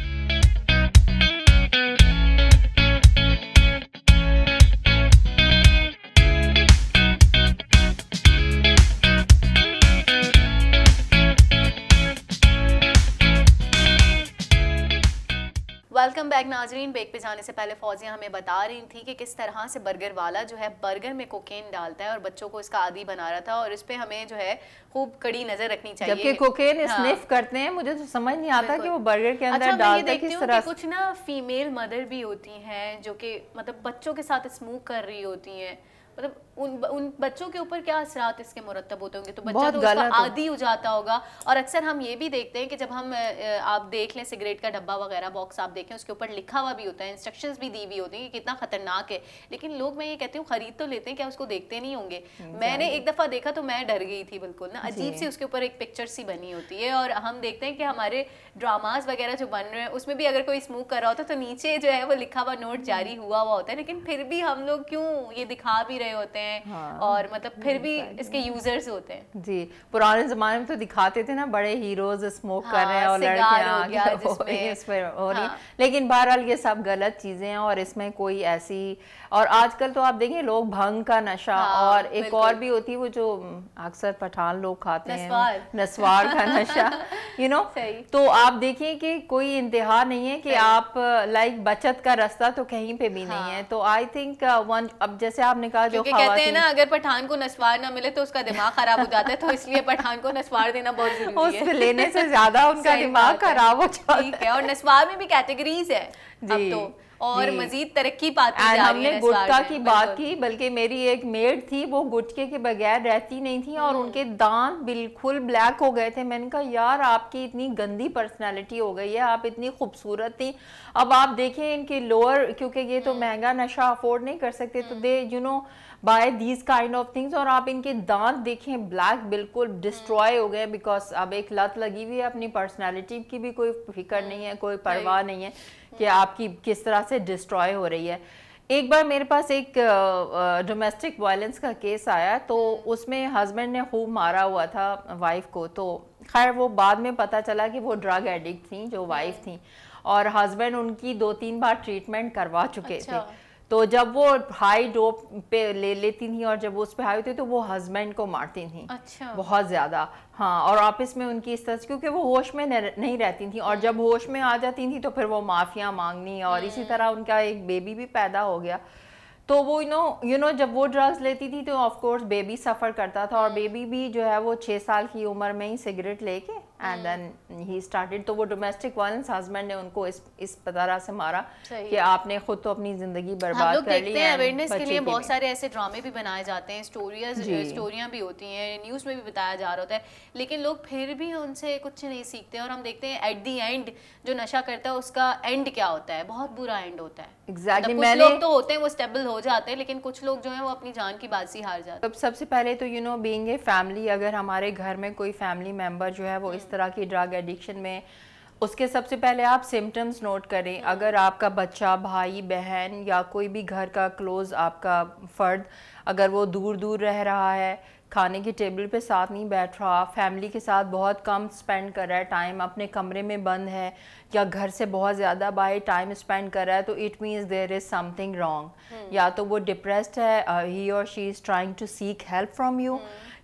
Speaker 1: Welcome back नाजरीन. ब्रेक पे जाने से पहले फौजिया हमें बता रही थी कि किस तरह से बर्गर वाला जो है बर्गर में कोकेन डालता है और बच्चों को इसका आदी बना रहा था, और इस पे हमें जो है खूब कड़ी नजर रखनी चाहिए.
Speaker 2: जबकि कोकेन हाँ. स्निफ करते हैं, मुझे तो समझ नहीं आता कि वो बर्गर के अंदर अच्छा, डालते हैं किस तरह.
Speaker 1: कुछ ना फीमेल मदर भी होती हैं जो कि मतलब बच्चों के साथ स्मोक कर रही होती हैं, मतलब उन उन बच्चों के ऊपर क्या असरात इसके मुरतब होते होंगे, तो बच्चा तो उसका आदी हो जाता होगा. और अक्सर हम ये भी देखते हैं कि जब हम आप देख लें सिगरेट का डब्बा वगैरह बॉक्स आप देखें, उसके ऊपर लिखा हुआ भी होता है, इंस्ट्रक्शंस भी दी हुई होती हैं कि कितना खतरनाक है, लेकिन लोग मैं ये कहती हूँ खरीद तो लेते हैं, क्या उसको देखते नहीं होंगे. मैंने एक दफ़ा देखा तो मैं डर गई थी बिल्कुल ना. अजीब सी उसके ऊपर एक पिक्चर सी बनी होती है, और हम देखते हैं कि हमारे ड्रामाज वगैरह जो बन रहे हैं उसमें भी अगर कोई स्मोक कर रहा होता है तो नीचे जो है वो लिखा हुआ नोट जारी हुआ हुआ होता है, लेकिन फिर भी हम लोग क्यों ये दिखा भी रहे होते हैं. हाँ. और मतलब फिर भी इसके यूजर्स होते हैं. जी,
Speaker 2: पुराने जमाने में तो दिखाते थे ना बड़े हीरोज स्मोक हाँ, कर रहे हैं और लड़कियां जिसमें हो रही, लेकिन बहरहाल ये सब गलत चीजें हैं और इसमें कोई ऐसी. और आजकल तो आप देखें लोग भंग का नशा हाँ, और एक और भी होती है वो जो अक्सर पठान लोग खाते हैं, नस्वार का नशा, यू नो. तो आप देखें कि कोई इंतहा नहीं है कि आप लाइक बचत का रास्ता तो कहीं पे भी नहीं है. तो आई थिंक वन, अब जैसे आपने कहा जो
Speaker 1: कहते हैं ना अगर पठान को नस्वार ना मिले तो उसका दिमाग खराब हो जाता है, तो इसलिए पठान को नस्वार देना बहुत जरूरी है.
Speaker 2: उससे लेने से ज्यादा उनका दिमाग खराब हो जाता है.
Speaker 1: और नस्वार में भी कैटेगरीज है अब तो, और मजीद तरक्की पाती जा रही है.
Speaker 2: हमने गुटखा की बात की, बल्कि मेरी एक मेड थी वो गुटके के बगैर रहती नहीं थी और उनके दांत बिल्कुल ब्लैक हो गए थे. मैंने कहा यार आपकी इतनी गंदी पर्सनालिटी हो गई है, आप इतनी खूबसूरत थी. अब आप देखें इनके लोअर, क्योंकि ये तो महंगा नशा अफोर्ड नहीं कर सकते, तो they you know by these kind of things. और आप इनके दांत देखें ब्लैक बिल्कुल डिस्ट्रॉय हो गए, बिकॉज अब एक लत लगी हुई है. अपनी पर्सनालिटी की भी कोई फिक्र नहीं है, कोई परवाह नहीं है कि आपकी किस तरह से डिस्ट्रॉय हो रही है. एक बार मेरे पास एक डोमेस्टिक uh, वायलेंस का केस आया, तो उसमें हस्बैंड ने खूब मारा हुआ था वाइफ को. तो खैर वो बाद में पता चला कि वो ड्रग एडिक्ट थी जो वाइफ थी, और हस्बैंड उनकी दो तीन बार ट्रीटमेंट करवा चुके अच्छा. थे. तो जब वो हाई डोप पे ले लेती थी और जब वो उस पे हाई होती तो वो हस्बैंड को मारती थी अच्छा. बहुत ज़्यादा. हाँ, और आपस में उनकी इस तरह, क्योंकि वो होश में नहीं रहती थी, और जब होश में आ जाती थी तो फिर वो माफिया मांगनी, और इसी तरह उनका एक बेबी भी पैदा हो गया. तो वो यू नो यू नो जब वो ड्रग्स लेती थी तो ऑफ कोर्स बेबी सफ़र करता था, और बेबी भी जो है वो छः साल की उम्र में ही सिगरेट लेके एंड देन ही स्टार्टेड. तो वो डोमेस्टिक वायलेंस हस्बैंड ने उनको इस इस तरह से मारा कि आपने खुद तो अपनी जिंदगी बर्बाद कर ली.
Speaker 1: देखते हैं अवेयरनेस के लिए बहुत सारे ऐसे ड्रामे भी बनाए जाते हैं, स्टोरीज स्टोरियाँ भी होती हैं, न्यूज़ में भी बताया जा रहा होता है, लेकिन लोग फिर भी उनसे कुछ नहीं सीखते. और हम देखते हैं एट दी एंड जो नशा करता है उसका एंड क्या होता है, बहुत बुरा एंड होता है.
Speaker 2: एग्जैक्टली.
Speaker 1: कुछ लोग तो होते हैं वो स्टेबल हो जाते हैं, लेकिन कुछ लोग जो हैं वो अपनी जान की बाजी हार जाते हैं.
Speaker 2: अब सबसे पहले तो you know being a family, अगर हमारे घर में कोई फैमिली मेंबर जो है वो इस तरह की ड्रग एडिक्शन में, उसके सबसे पहले आप सिम्टम्स नोट करें. अगर आपका बच्चा, भाई बहन या कोई भी घर का क्लोज आपका फ़र्द अगर वो दूर दूर रह रहा है, खाने की टेबल पे साथ नहीं बैठ रहा, फैमिली के साथ बहुत कम स्पेंड कर रहा है टाइम, अपने कमरे में बंद है, या घर से बहुत ज़्यादा बाहर टाइम स्पेंड कर रहा है, तो it means there is something wrong. या तो वो डिप्रेस्ड है, ही और she is trying to seek help from you,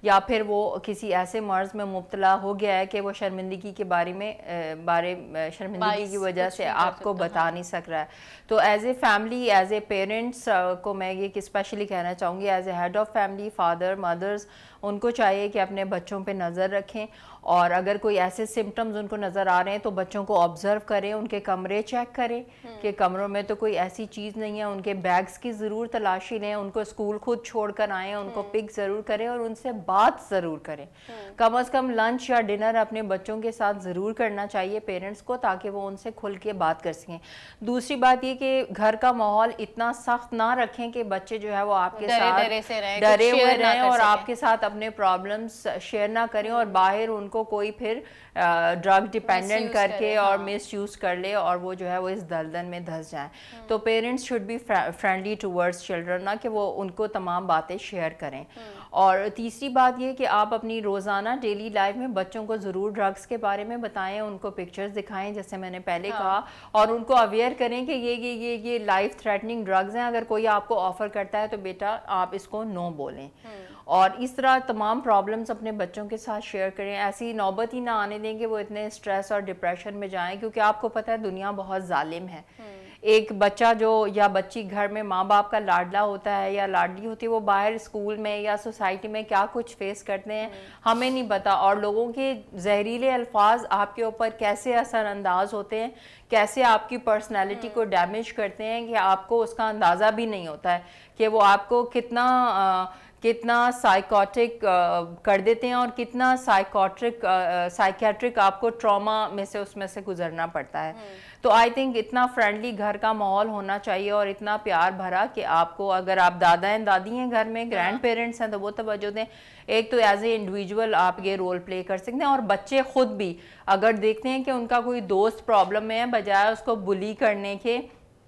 Speaker 2: یا پھر وہ کسی ایسے مرض میں مبتلا ہو گیا ہے کہ وہ شرمندگی کے بارے میں بارے شرمندگی کی وجہ سے آپ کو بتا نہیں سک رہا ہے. تو as a family, as a parents کو میں یہ کہ اسپیشلی کہنا چاہوں گی, as a head of family, father mothers, ان کو چاہیے کہ اپنے بچوں پہ نظر رکھیں, اور اگر کوئی ایسے سمٹمز ان کو نظر آ رہے ہیں تو بچوں کو آبزرو کریں, ان کے کمرے چیک کریں کہ کمروں میں تو کوئی ایسی چیز نہیں ہے, ان کے بیگز کی ضرور تلاشی لیں, ان کو اسکول خود چھوڑ کر آئیں, ان کو پک ضرور کریں اور ان سے بات ضرور کریں. کم از کم لنچ یا ڈنر اپنے بچوں کے ساتھ ضرور کرنا چاہیے پیرنٹس کو, تاکہ وہ ان سے کھل کے بات کر سکیں. دوسری بات یہ کہ گھر کا ماحول اتنا سخت نہ رکھیں کہ بچے جو ہے وہ آپ کے ساتھ ڈرے ہوئے رہیں اور آپ کے ساتھ اپنے پرابلمس شیئر نہ کریں, اور باہر ان کو کوئی پھر ڈرگ ڈیپینڈنٹ کر کے اور مس یوز کر لے اور وہ جو ہے وہ اس دلدل میں دھس جائیں. تو parents should be friendly towards children, نہ کہ وہ ان کو تمام باتیں شیئر کریں. اور تیسری بات یہ کہ آپ اپنی روزانہ ڈیلی لائف میں بچوں کو ضرور ڈرگس کے بارے میں بتائیں, ان کو پکچرز دکھائیں جیسے میں نے پہلے کہا, اور ان کو اویئر کریں کہ یہ یہ یہ یہ لائف تھریٹننگ ڈرگز ہیں, اگر کوئی آپ کو آفر کرتا ہے تو بیٹا آپ اس کو نو بولیں. اور اس طرح تمام پرابلمس اپنے بچوں کے ساتھ شیئر کریں. ایسی نوبت ہی نہ آنے دیں کہ وہ اتنے اسٹریس اور ڈپریشن میں جائیں, کیونکہ آپ کو پتہ ہے دنیا بہت ظالم ہے. ایک بچہ جو یا بچی گھر میں ماں باپ کا لاڈلا ہوتا ہے یا لاڈلی ہوتی ہے, وہ باہر اسکول میں یا سوسائٹی میں کیا کچھ فیس کرتے ہیں ہمیں نہیں پتا, اور لوگوں کے زہریلے الفاظ آپ کے اوپر کیسے اثر انداز ہوتے ہیں, کیسے آپ کی پرسنالٹی کو ڈیمیج کرتے ہیں کہ آپ کو اس کا اندازہ بھی نہیں ہوتا ہے کہ وہ آپ کو کتنا کتنا سائیکوٹک کر دیتے ہیں اور کتنا سائیکوٹرک سائیکیٹرک آپ کو ٹراما میں سے اس میں سے گزرنا پڑتا ہے. تو آئی تھنک اتنا فرینڈلی گھر کا ماحول ہونا چاہیے اور اتنا پیار بھرا کہ آپ کو, اگر آپ دادا ہیں دادی ہیں گھر میں, گرینڈ پیرنٹس ہیں, تو وہ توجہ دیں. ایک تو ایز اے انڈیویجول آپ یہ رول پلے کر سکتے ہیں, اور بچے خود بھی اگر دیکھتے ہیں کہ ان کا کوئی دوست پرابلم میں ہے, بجائے اس کو بلی کرنے کے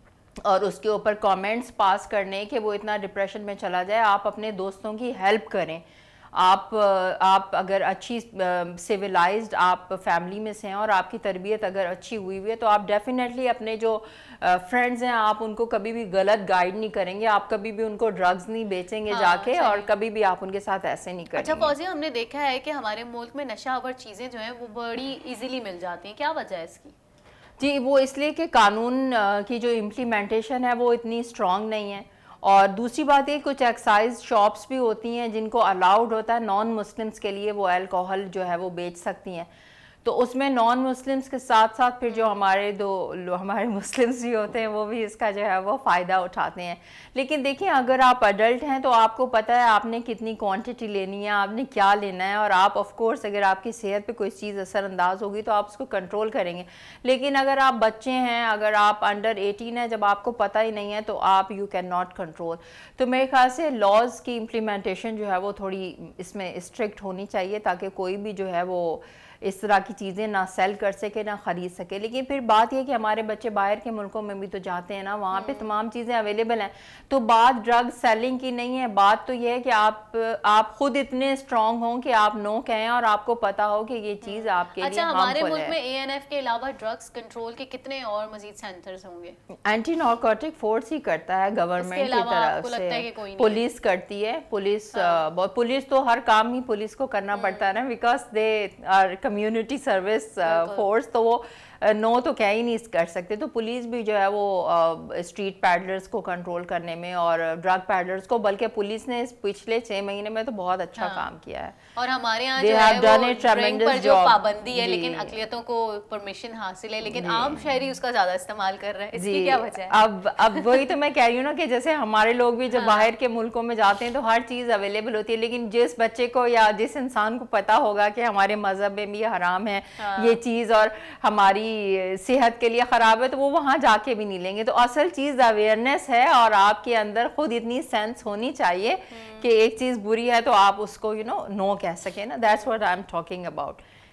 Speaker 2: اور اس کے اوپر کامنٹس پاس کرنے کہ وہ اتنا ڈپریشن میں چلا جائے, آپ اپنے دوستوں کی ہیلپ کریں. آپ آپ اگر اچھی سویلائزڈ آپ فیملی میں سے ہیں اور آپ کی تربیت اگر اچھی ہوئی ہوئی ہے, تو آپ ڈیفینیٹلی اپنے جو فرینڈز ہیں آپ ان کو کبھی بھی غلط گائیڈ نہیں کریں گے, آپ کبھی بھی ان کو ڈرگز نہیں بیچیں گے جا کے, اور کبھی بھی آپ ان کے ساتھ ایسے نہیں کریں گے.
Speaker 1: اچھا فوزیہ, ہم نے دیکھا ہے کہ ہمارے ملک میں نشہ آور چیزیں جو ہیں وہ بڑی ایزیلی مل جاتی ہیں, کیا وجہ ہے اس کی؟
Speaker 2: جی وہ اس لیے کہ قانون کی جو امپلیمنٹیشن ہے وہ اتنی اسٹرانگ نہیں ہے, اور دوسری بات یہ کچھ ایکسائز شاپس بھی ہوتی ہیں جن کو الاؤڈ ہوتا ہے نان مسلمس کے لیے وہ الکوہل جو ہے وہ بیچ سکتی ہیں, تو اس میں نان مسلمس کے ساتھ ساتھ پھر جو ہمارے دو ہمارے مسلمس بھی ہوتے ہیں وہ بھی اس کا جو ہے وہ فائدہ اٹھاتے ہیں. لیکن دیکھیں اگر آپ اڈلٹ ہیں تو آپ کو پتہ ہے آپ نے کتنی کوانٹٹی لینی ہے, آپ نے کیا لینا ہے, اور آپ آف کورس اگر آپ کی صحت پہ کوئی چیز اثر انداز ہوگی تو آپ اس کو کنٹرول کریں گے. لیکن اگر آپ بچے ہیں, اگر آپ انڈر ایٹین ہیں, جب آپ کو پتہ ہی نہیں ہے تو آپ یو کین ناٹ کنٹرول. تو میرے خیال سے لاز کی امپلیمنٹیشن جو ہے وہ تھوڑی اس میں اسٹرکٹ ہونی چاہیے, تاکہ کوئی بھی جو ہے وہ اس طرح کی چیزیں نہ سیل کر سکے نہ خرید سکے. لیکن پھر بات یہ کہ ہمارے بچے باہر کے ملکوں میں بھی تو جاتے ہیں نا, وہاں پہ تمام چیزیں اویلیبل ہیں. تو بات ڈرگ سیلنگ کی نہیں ہے, بات تو یہ ہے کہ آپ آپ خود اتنے اسٹرانگ ہوں کہ آپ نو کہیں اور آپ کو پتا ہو کہ یہ چیز آپ کے لیے
Speaker 1: اچھا ہمارے ملک میں اے این ایف کے علاوہ ڈرگس کنٹرول کے کتنے اور مزید سینٹرز ہوں گے؟
Speaker 2: اینٹی نارکوٹک فورس ہی کرتا ہے گورنمنٹ کی طرف سے, پولیس کرتی ہے, پولیس پولیس تو ہر کام ہی پولیس کو کرنا پڑتا ہے نا, because they are community service force, تو وہ نو تو کیا ہی نہیں کر سکتے. تو پولیس بھی جو ہے وہ اسٹریٹ پیڈلرز کو کنٹرول کرنے میں اور ڈرگ پیڈلرز کو, بلکہ پولیس نے اس پچھلے چھ مہینے میں تو بہت اچھا کام کیا ہے.
Speaker 1: اور ہمارے یہاں جو ہے وہ ڈرنک پر جو پابندی ہے, لیکن اقلیتوں کو پرمیشن حاصل ہے, لیکن عام شہری اس کا زیادہ استعمال کر رہے ہیں, اس کی کیا وجہ ہے؟
Speaker 2: اب اب وہی تو میں کہہ رہی ہوں نا کہ جیسے ہمارے لوگ بھی جب باہر کے ملکوں میں جاتے ہیں تو ہر چیز اویلیبل ہوتی ہے, لیکن جس بچے کو یا جس انسان کو پتا ہوگا کہ ہمارے مذہب میں بھی حرام ہے یہ چیز اور ہماری صحت کے لیے خراب ہے, تو وہ وہاں جا کے بھی نہیں لیں گے. تو اصل چیز اویئرنیس ہے, اور آپ کے اندر خود اتنی سینس ہونی چاہیے کہ ایک چیز بری ہے تو آپ اس کو یو نو نو کہہ سکیں نا. That's what I am talking about,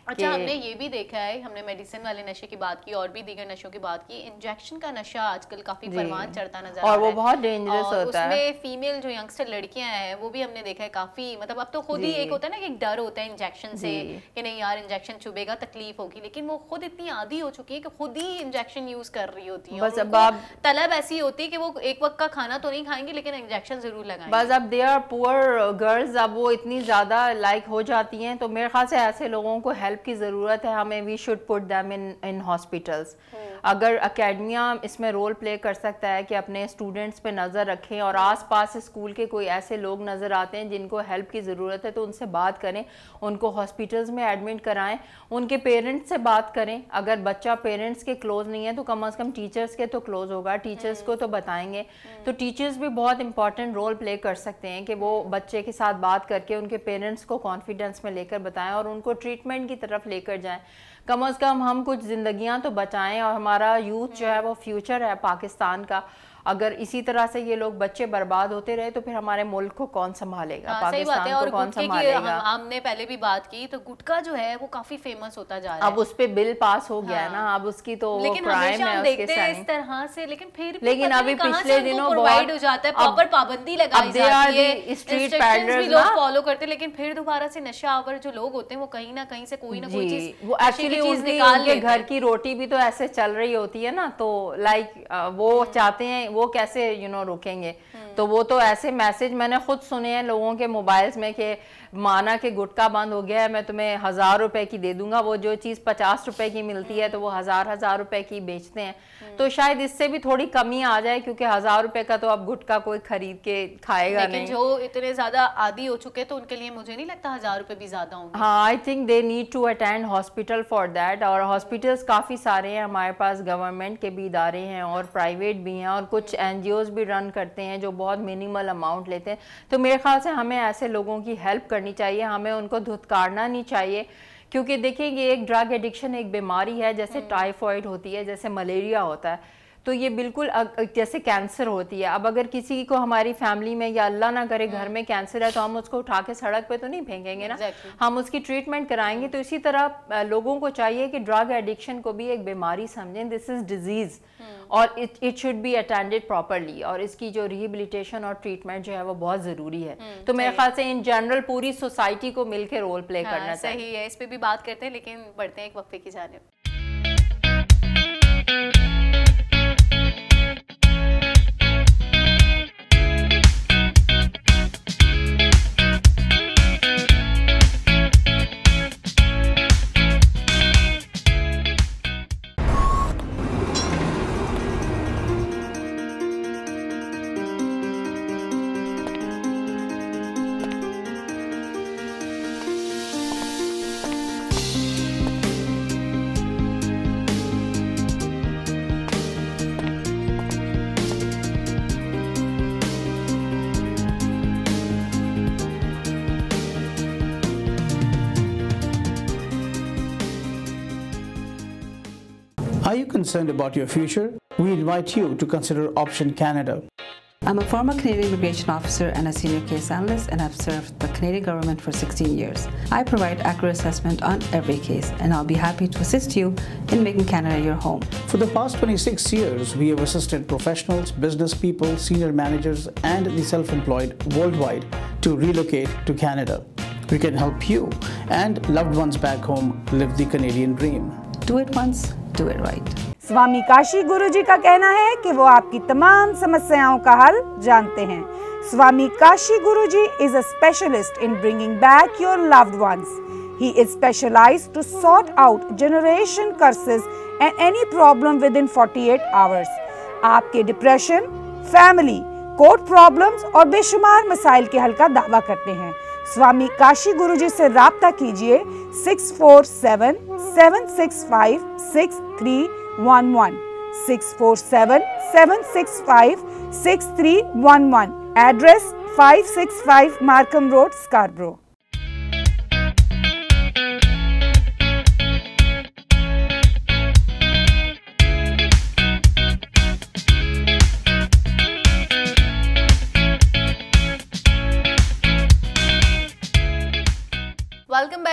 Speaker 1: اچھا ہم نے یہ بھی دیکھا ہے, ہم نے میڈیسن والے نشے کی بات کی اور بھی دیگر نشوں کی بات کی, انجیکشن کا نشہ آج کل کافی پروان چڑھتا نظر آ رہا ہے,
Speaker 2: اور وہ بہت ڈینجرس ہوتا ہے.
Speaker 1: اس میں فیمیل جو ینگسٹر لڑکیاں ہیں وہ بھی ہم نے دیکھا ہے کافی, مطلب اب تو خود ہی ایک ہوتا ہے نا کہ ایک ڈر ہوتا ہے انجیکشن سے کہ نہیں یار انجیکشن چبھے گا تکلیف ہوگی, لیکن وہ خود اتنی عادی ہو چکی ہے کہ خود ہی انجیکشن یوز کر رہی ہوتی ہے. بس اب طلب ایسی ہوتی ہے کہ وہ ایک وقت کا کھانا تو نہیں کھائیں گے لیکن انجیکشن ضرور لگائیں گے.
Speaker 2: بس اب دے آر پور گرلز, اب وہ اتنی زیادہ لائک ہو جاتی ہیں, تو میرے خیال سے ایسے لوگوں کو ہیلپ کی ضرورت ہے ہمیں. We should put them in in hospitals. اگر اکیڈمیا اس میں رول پلے کر سکتا ہے کہ اپنے اسٹوڈنٹس پہ نظر رکھیں, اور آس پاس اسکول کے کوئی ایسے لوگ نظر آتے ہیں جن کو ہیلپ کی ضرورت ہے تو ان سے بات کریں, ان کو ہاسپٹلس میں ایڈمٹ کرائیں, ان کے پیرنٹس سے بات کریں. اگر بچہ پیرنٹس کے کلوز نہیں ہے تو کم از کم ٹیچرس کے تو کلوز ہوگا, ٹیچرس کو تو بتائیں گے. تو ٹیچرس بھی بہت امپورٹنٹ رول پلے کر سکتے ہیں کہ وہ بچے کے ساتھ بات کر کے ان کے پیرنٹس کو کانفیڈنس میں لے کر بتائیں اور ان کو ٹریٹمنٹ کی طرف لے کر جائیں. کم از کم ہم کچھ زندگیاں تو بچائیں, اور ہمارا یوتھ جو ہے وہ فیوچر ہے پاکستان کا. اگر اسی طرح سے یہ لوگ بچے برباد ہوتے رہے تو پھر ہمارے ملک کو کون سنبھالے گا, پاکستان کو کون سنبھالے گا.
Speaker 1: ہم نے پہلے بھی بات کی تو گٹکا جو ہے وہ کافی فیمس ہوتا جا رہا ہے.
Speaker 2: اب اس پہ بل پاس ہو گیا ہے نا, اب اس کی تو کرائم ہے اس کے ساتھ
Speaker 1: اس طرح سے, لیکن پھر
Speaker 2: لیکن ابھی پچھلے دنوں
Speaker 1: پرووائڈ ہو جاتا ہے, پراپر پابندی لگائی جاتی ہے, انسٹرکشنز بھی لوگ فالو کرتے, لیکن پھر دوبارہ سے نشہ آور جو لوگ ہوتے ہیں وہ کہیں نہ کہیں سے کوئی نہ کوئی چیز
Speaker 2: وہ ایکچولی ان کے گھر کی روٹی بھی تو ایسے چل رہی ہوتی ہے نا, تو لائک وہ چاہتے ہیں وہ کیسے یو نو روکیں گے. تو وہ تو ایسے میسج میں نے خود سنے ہیں لوگوں کے موبائلز میں کہ مانا کہ گٹکا بند ہو گیا ہے, میں تمہیں ہزار روپے کی دے دوں گا. وہ جو چیز پچاس روپے کی ملتی ہے تو وہ ہزار ہزار روپے کی بیچتے ہیں. تو شاید اس سے بھی تھوڑی کمی آ جائے, کیونکہ ہزار روپے کا تو اب گٹکا کوئی خرید کے کھائے گا نہیں.
Speaker 1: لیکن جو اتنے زیادہ عادی ہو چکے تو ان کے لیے مجھے نہیں لگتا ہزار روپے بھی زیادہ ہوں گے.
Speaker 2: ہاں, I think they need to attend hospital for that. اور ہاسپٹلس کافی سارے ہیں ہمارے پاس, گورنمنٹ کے بھی ادارے ہیں اور پرائیویٹ بھی ہیں, اور کچھ این جی اوز بھی رن کرتے ہیں جو بہت منیمل اماؤنٹ لیتے ہیں. تو میرے خیال سے ہمیں ایسے لوگوں کی ہیلپ کرنی چاہیے, ہمیں ان کو دھتکارنا نہیں چاہیے, کیونکہ دیکھیں یہ ایک ڈرگ ایڈکشن ایک بیماری ہے, جیسے ٹائیفائڈ ہوتی ہے, جیسے ملیریا ہوتا ہے, تو یہ بالکل جیسے کینسر ہوتی ہے. اب اگر کسی کو ہماری فیملی میں یا اللہ نہ کرے گھر میں کینسر ہے تو ہم اس کو اٹھا کے سڑک پہ تو نہیں پھینکیں گے نا, ہم اس کی ٹریٹمنٹ کرائیں گے. تو اسی طرح لوگوں کو چاہیے کہ ڈرگ ایڈکشن کو بھی ایک بیماری سمجھیں, دس از ڈیزیز, اور it should be attended properly, اور اس کی جو ریہیبلیٹیشن اور ٹریٹمنٹ جو ہے وہ بہت ضروری ہے. تو میرے خیال سے ان جنرل پوری سوسائٹی کو مل کے رول پلے کرنا چاہیے.
Speaker 1: صحیح ہے, اس پہ بھی بات کرتے ہیں لیکن بڑھتے ہیں ایک وقفے کی جانب.
Speaker 4: Are you concerned about your future? We invite you to consider option Canada.
Speaker 3: I'm a former Canadian immigration officer and a senior case analyst, and I've served the Canadian government for sixteen years. I provide accurate assessment on every case, and I'll be happy to assist you in making Canada your home.
Speaker 4: For the past twenty-six years, we have assisted professionals, business people, senior managers, and the self-employed worldwide to relocate to Canada. We can help you and loved ones back home live the Canadian dream.
Speaker 3: Do it once, do it right.
Speaker 5: स्वामी काशी गुरुजी का कहना है कि वो आपकी तमाम समस्याओं का हल जानते हैं. Swami Kashi Guruji is a specialist in bringing back your loved ones. He is specialized to sort out generation curses and any problem within forty-eight hours. आपके डिप्रेशन, फैमिली, कोर्ट प्रॉब्लम्स और बेशुमार मसाइल के हल का दावा करते हैं. स्वामी काशी गुरुजी से राब्ता कीजिए six four seven seven six five six three one one, six four seven seven six five six three one one. Address five six five Markham road, Scarborough.
Speaker 1: Welcome back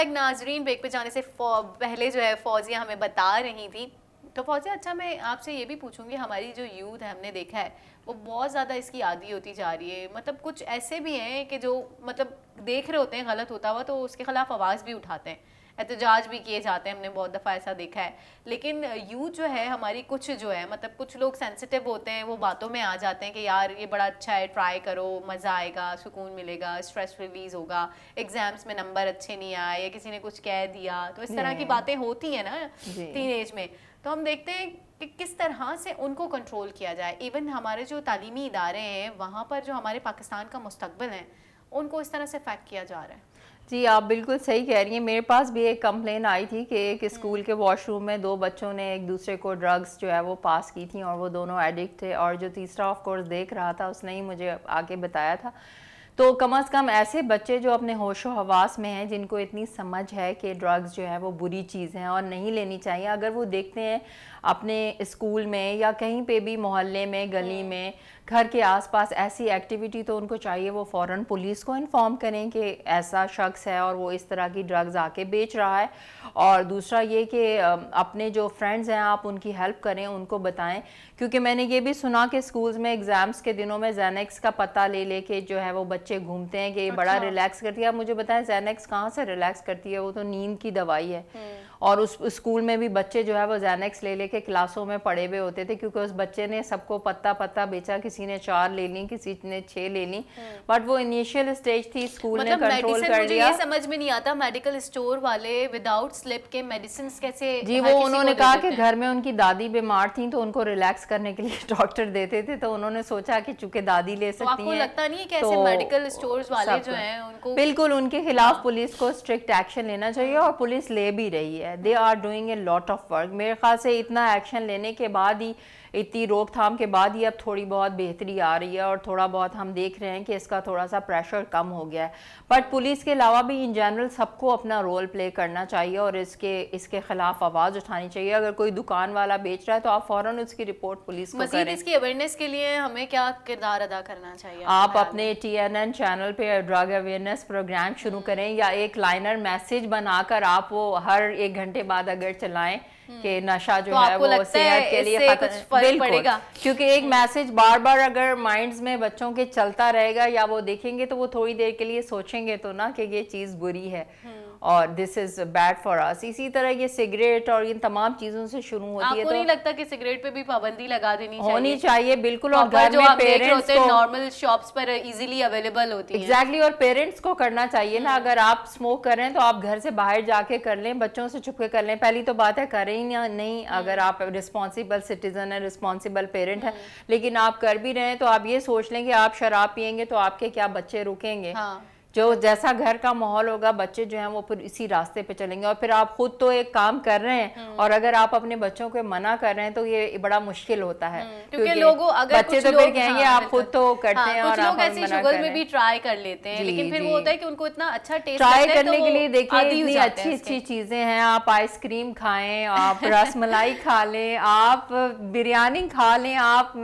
Speaker 1: back ناظرین. بریک پہ جانے سے پہلے جو ہے فوزیہ ہمیں بتا رہی تھی. تو فوزیہ اچھا میں آپ سے یہ بھی پوچھوں گی, ہماری جو یوتھ ہے ہم نے دیکھا ہے وہ بہت زیادہ اس کی عادی ہوتی جا رہی ہے. مطلب کچھ ایسے بھی ہیں کہ جو مطلب دیکھ رہے ہوتے ہیں غلط ہوتا ہوا تو اس کے خلاف آواز بھی اٹھاتے ہیں, احتجاج بھی کیے جاتے ہیں, ہم نے بہت دفعہ ایسا دیکھا ہے. لیکن یوتھ جو ہے ہماری کچھ جو ہے مطلب کچھ لوگ سینسیٹیو ہوتے ہیں, وہ باتوں میں آ جاتے ہیں کہ یار یہ بڑا اچھا ہے, ٹرائی کرو, مزہ آئے گا, سکون ملے گا, اسٹریس ریلیز ہوگا, ایگزامس میں نمبر اچھے نہیں آئے یا کسی نے کچھ کہہ دیا, تو اس طرح کی باتیں ہوتی ہیں نا ٹین ایج میں. تو ہم دیکھتے ہیں کہ کس طرح سے ان کو کنٹرول کیا جائے. ایون ہمارے جو تعلیمی ادارے ہیں وہاں پر جو ہمارے پاکستان کا مستقبل ہے ان کو اس طرح سے افیکٹ کیا جا رہا ہے.
Speaker 2: جی آپ بالکل صحیح کہہ رہی ہیں. میرے پاس بھی ایک کمپلین آئی تھی کہ ایک اسکول کے واش روم میں دو بچوں نے ایک دوسرے کو ڈرگس جو ہے وہ پاس کی تھیں اور وہ دونوں ایڈکٹ تھے, اور جو تیسرا آف کورس دیکھ رہا تھا اس نے ہی مجھے آگے بتایا تھا. تو کم از کم ایسے بچے جو اپنے ہوش و حواس میں ہیں, جن کو اتنی سمجھ ہے کہ ڈرگز جو ہے وہ بری چیز ہیں اور نہیں لینی چاہیے, اگر وہ دیکھتے ہیں اپنے اسکول میں یا کہیں پہ بھی محلے میں, گلی میں, گھر کے آس پاس ایسی ایکٹیویٹی, تو ان کو چاہیے وہ فوراً پولیس کو انفارم کریں کہ ایسا شخص ہے اور وہ اس طرح کی ڈرگز آ کے بیچ رہا ہے. اور دوسرا یہ کہ اپنے جو فرینڈز ہیں آپ ان کی ہیلپ کریں, ان کو بتائیں, کیونکہ میں نے یہ بھی سنا کہ اسکولز میں ایگزامس کے دنوں میں زینکس کا پتہ لے لے کے جو ہے وہ بچے گھومتے ہیں کہ یہ بڑا ریلیکس کرتی ہے. اب مجھے بتائیں زینکس کہاں سے ریلیکس کرتی ہے, وہ تو نیند کی دوائی ہے. اور اس اسکول میں بھی بچے جو ہے وہ زینکس لے لے کے کلاسوں میں پڑے ہوئے ہوتے تھے, کیونکہ اس بچے نے سب کو پتہ پتہ بیچا, کسی نے چار لے لیں, کسی نے چھ لے لیں, بٹ وہ انیشیل اسٹیج تھی, اسکول نے کنٹرول کر لیا.
Speaker 1: یہ سمجھ میں نہیں آتا میڈیکل اسٹور والے وداؤٹ سلپ کے میڈیسنز کیسے.
Speaker 2: جی وہ انہوں نے کہا کہ گھر میں ان کی دادی بیمار تھیں تو ان کو ریلیکس کرنے کے لیے ڈاکٹر دیتے تھے, تو انہوں نے سوچا کہ چونکہ دادی لے سکتی ہیں.
Speaker 1: آپ کو لگتا نہیں کہ ایسے میڈیکل اسٹورز والے جو ہیں ان کو
Speaker 2: بالکل ان کے خلاف پولیس کو اسٹرکٹ ایکشن لینا چاہیے, اور پولیس لے بھی رہی ہے. They are doing a lot of work. میرے خیال سے اتنا ایکشن لینے کے بعد ہی, اتنی روک تھام کے بعد ہی اب تھوڑی بہت بہتری آ رہی ہے, اور تھوڑا بہت ہم دیکھ رہے ہیں کہ اس کا تھوڑا سا پریشر کم ہو گیا ہے. بٹ پولیس کے علاوہ بھی ان جنرل سب کو اپنا رول پلے کرنا چاہیے اور اس کے اس کے خلاف آواز اٹھانی چاہیے. اگر کوئی دکان والا بیچ رہا ہے تو آپ فوراً اس کی رپورٹ پولیس کو کریں.
Speaker 1: مزید اس کی اویئرنیس کے لیے ہمیں کیا کردار ادا کرنا چاہیے؟
Speaker 2: آپ اپنے ٹی این این چینل پہ ڈرگ اویئرنیس پروگرام شروع کریں, یا ایک لائنر میسیج بنا کر آپ وہ ہر ایک گھنٹے بعد اگر چلائیں کہ نشہ جو ہے وہ صحت کے لیے خطرہ. بالکل, کیونکہ ایک میسیج بار بار اگر مائنڈز میں بچوں کے چلتا رہے گا یا وہ دیکھیں گے تو وہ تھوڑی دیر کے لیے سوچیں گے تو نا کہ یہ چیز بری ہے اور دس از بیڈ فار اس. اسی طرح یہ سگریٹ اور ان تمام چیزوں سے شروع ہوتی ہے.
Speaker 1: آپ کو نہیں لگتا کہ سگریٹ پہ بھی پابندی لگا دینی چاہیے؟
Speaker 2: ہونی چاہیے بالکل, اور گھر میں پیرنٹس کو
Speaker 1: نارمل شاپس پر ایزیلی اویلیبل ہوتی ہیں.
Speaker 2: ایگزیکٹلی, اور پیرنٹس کو کرنا چاہیے نا. اگر آپ اسموک کر رہے ہیں تو آپ گھر سے باہر جا کے کر لیں, بچوں سے چھپ کے کر لیں. پہلی تو بات ہے کریں ہی نہیں, اگر آپ رسپانسیبل سٹیزن ہیں, رسپانسیبل پیرنٹ ہیں. لیکن آپ کر بھی رہے ہیں تو آپ یہ سوچ لیں کہ آپ شراب پئیں گے تو آپ کے کیا بچے رکیں گے. جو جیسا گھر کا ماحول ہوگا بچے جو ہیں وہ پھر اسی راستے پہ چلیں گے. اور پھر آپ خود تو ایک کام کر رہے ہیں اور اگر آپ اپنے بچوں کو منع کر رہے ہیں تو یہ بڑا مشکل ہوتا ہے,
Speaker 1: کیونکہ لوگوں اگر
Speaker 2: بچے تو پھر کہیں گے آپ خود تو کرتے ہیں اور آپ
Speaker 1: ایسے شوگر میں بھی ٹرائی کر لیتے ہیں, لیکن پھر وہ ہوتا ہے کہ ان کو اتنا اچھا ٹیسٹ
Speaker 2: ٹرائی کرنے کے لیے دیکھیں اتنی اچھی اچھی چیزیں ہیں. آپ آئس کریم کھائیں, آپ رس ملائی کھا لیں, آپ بریانی کھا لیں, آپ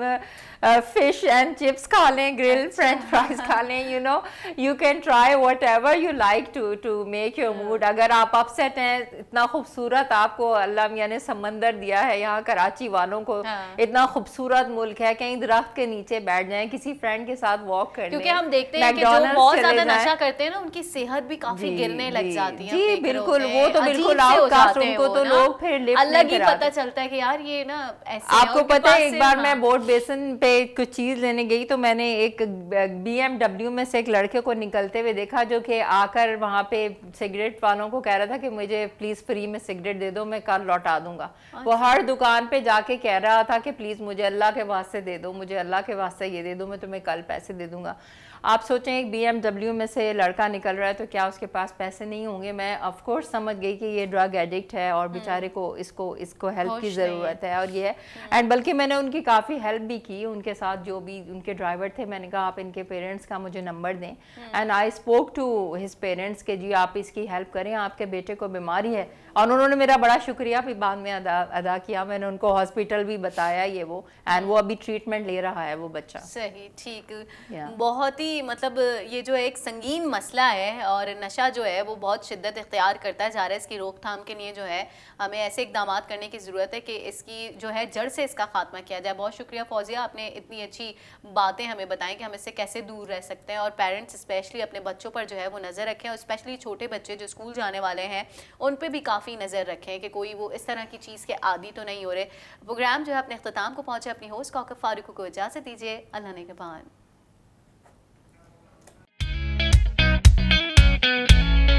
Speaker 2: فش اینڈ چپس کھا لیں, گرل فرینچ فرائز کھا لیں. You know you can try whatever you like to to make your mood. اگر آپ اپسیٹ ہیں, اتنا خوبصورت آپ کو اللہ میاں نے سمندر دیا ہے, یہاں کراچی والوں کو اتنا خوبصورت ملک ہے, کہیں درخت کے نیچے بیٹھ جائیں, کسی فرینڈ کے ساتھ واک کر لیں.
Speaker 1: کیونکہ ہم دیکھتے ہیں کہ جو بہت زیادہ نشہ کرتے ہیں نا ان کی صحت بھی کافی گرنے لگ جاتی ہے.
Speaker 2: جی بالکل, وہ تو بالکل آؤٹ کاسٹ, ان کو تو لوگ پھر لفٹ
Speaker 1: الگ ہی پتہ چلتا ہے کہ یار یہ نا ایسے.
Speaker 2: آپ کو پتہ ہے ایک بار میں بورڈ بیسن پہ کچھ چیز لینے گئی تو میں نے ایک بی ایم ڈبلیو میں سے ایک لڑکے کو نکلتے ہوئے دیکھا جو کہ آ کر وہاں پہ سگریٹ والوں کو کہہ رہا تھا کہ مجھے پلیز فری میں سگریٹ دے دو, میں کل لوٹا دوں گا. وہ ہر دکان پہ جا کے کہہ رہا تھا کہ پلیز مجھے اللہ کے واسطے دے دو, مجھے اللہ کے واسطے یہ دے دو, میں تمہیں کل پیسے دے دوں گا. آپ سوچیں ایک بی ایم ڈبلیو میں سے لڑکا نکل رہا ہے تو کیا اس کے پاس پیسے نہیں ہوں گے؟ میں آف کورس سمجھ گئی کہ یہ ڈرگ ایڈکٹ ہے اور بیچارے کو اس کو اس کو ہیلپ کی ضرورت ہے اور یہ ہے. اینڈ بلکہ میں نے ان کی کافی ہیلپ بھی کی, ان کے ساتھ جو بھی ان کے ڈرائیور تھے میں نے کہا آپ ان کے پیرنٹس کا مجھے نمبر دیں, and I spoke to his parents कि जी आप इसकी हेल्प करें, आपके बेटे को बीमारी है, और उन्होंने मेरा बड़ा शुक्रिया भी बाद में अदा अदा किया। मैंने उनको हॉस्पिटल भी बताया ये वो, एंड वो अभी ट्रीटमेंट ले रहा है वो बच्चा।
Speaker 1: सही, ठीक।
Speaker 2: yeah.
Speaker 1: बहुत ही मतलब ये जो एक संगीन मसला है और नशा जो है वो बहुत शिद्दत इख्तियार करता जा रहा है। इसकी रोकथाम के लिए जो है हमें ऐसे इकदाम करने की ज़रूरत है कि इसकी जो है जड़ से इसका खात्मा किया जाए। बहुत शुक्रिया फौजिया, आपने इतनी अच्छी बातें हमें बताएं कि हम इससे कैसे दूर रह सकते हैं, और पेरेंट्स स्पेशली अपने बच्चों पर जो है वो नज़र रखें, और स्पेशली छोटे बच्चे जो स्कूल जाने वाले हैं उन पर भी काफ़ी नज़र रखें कि कोई वो इस तरह की चीज़ के आदी तो नहीं हो रहे। प्रोग्राम जो है अपने इख्तिताम को पहुँचे। अपनी होस्ट कोकब फारूकी को इजाज़त दीजिए। अल्लाह ने के बाद।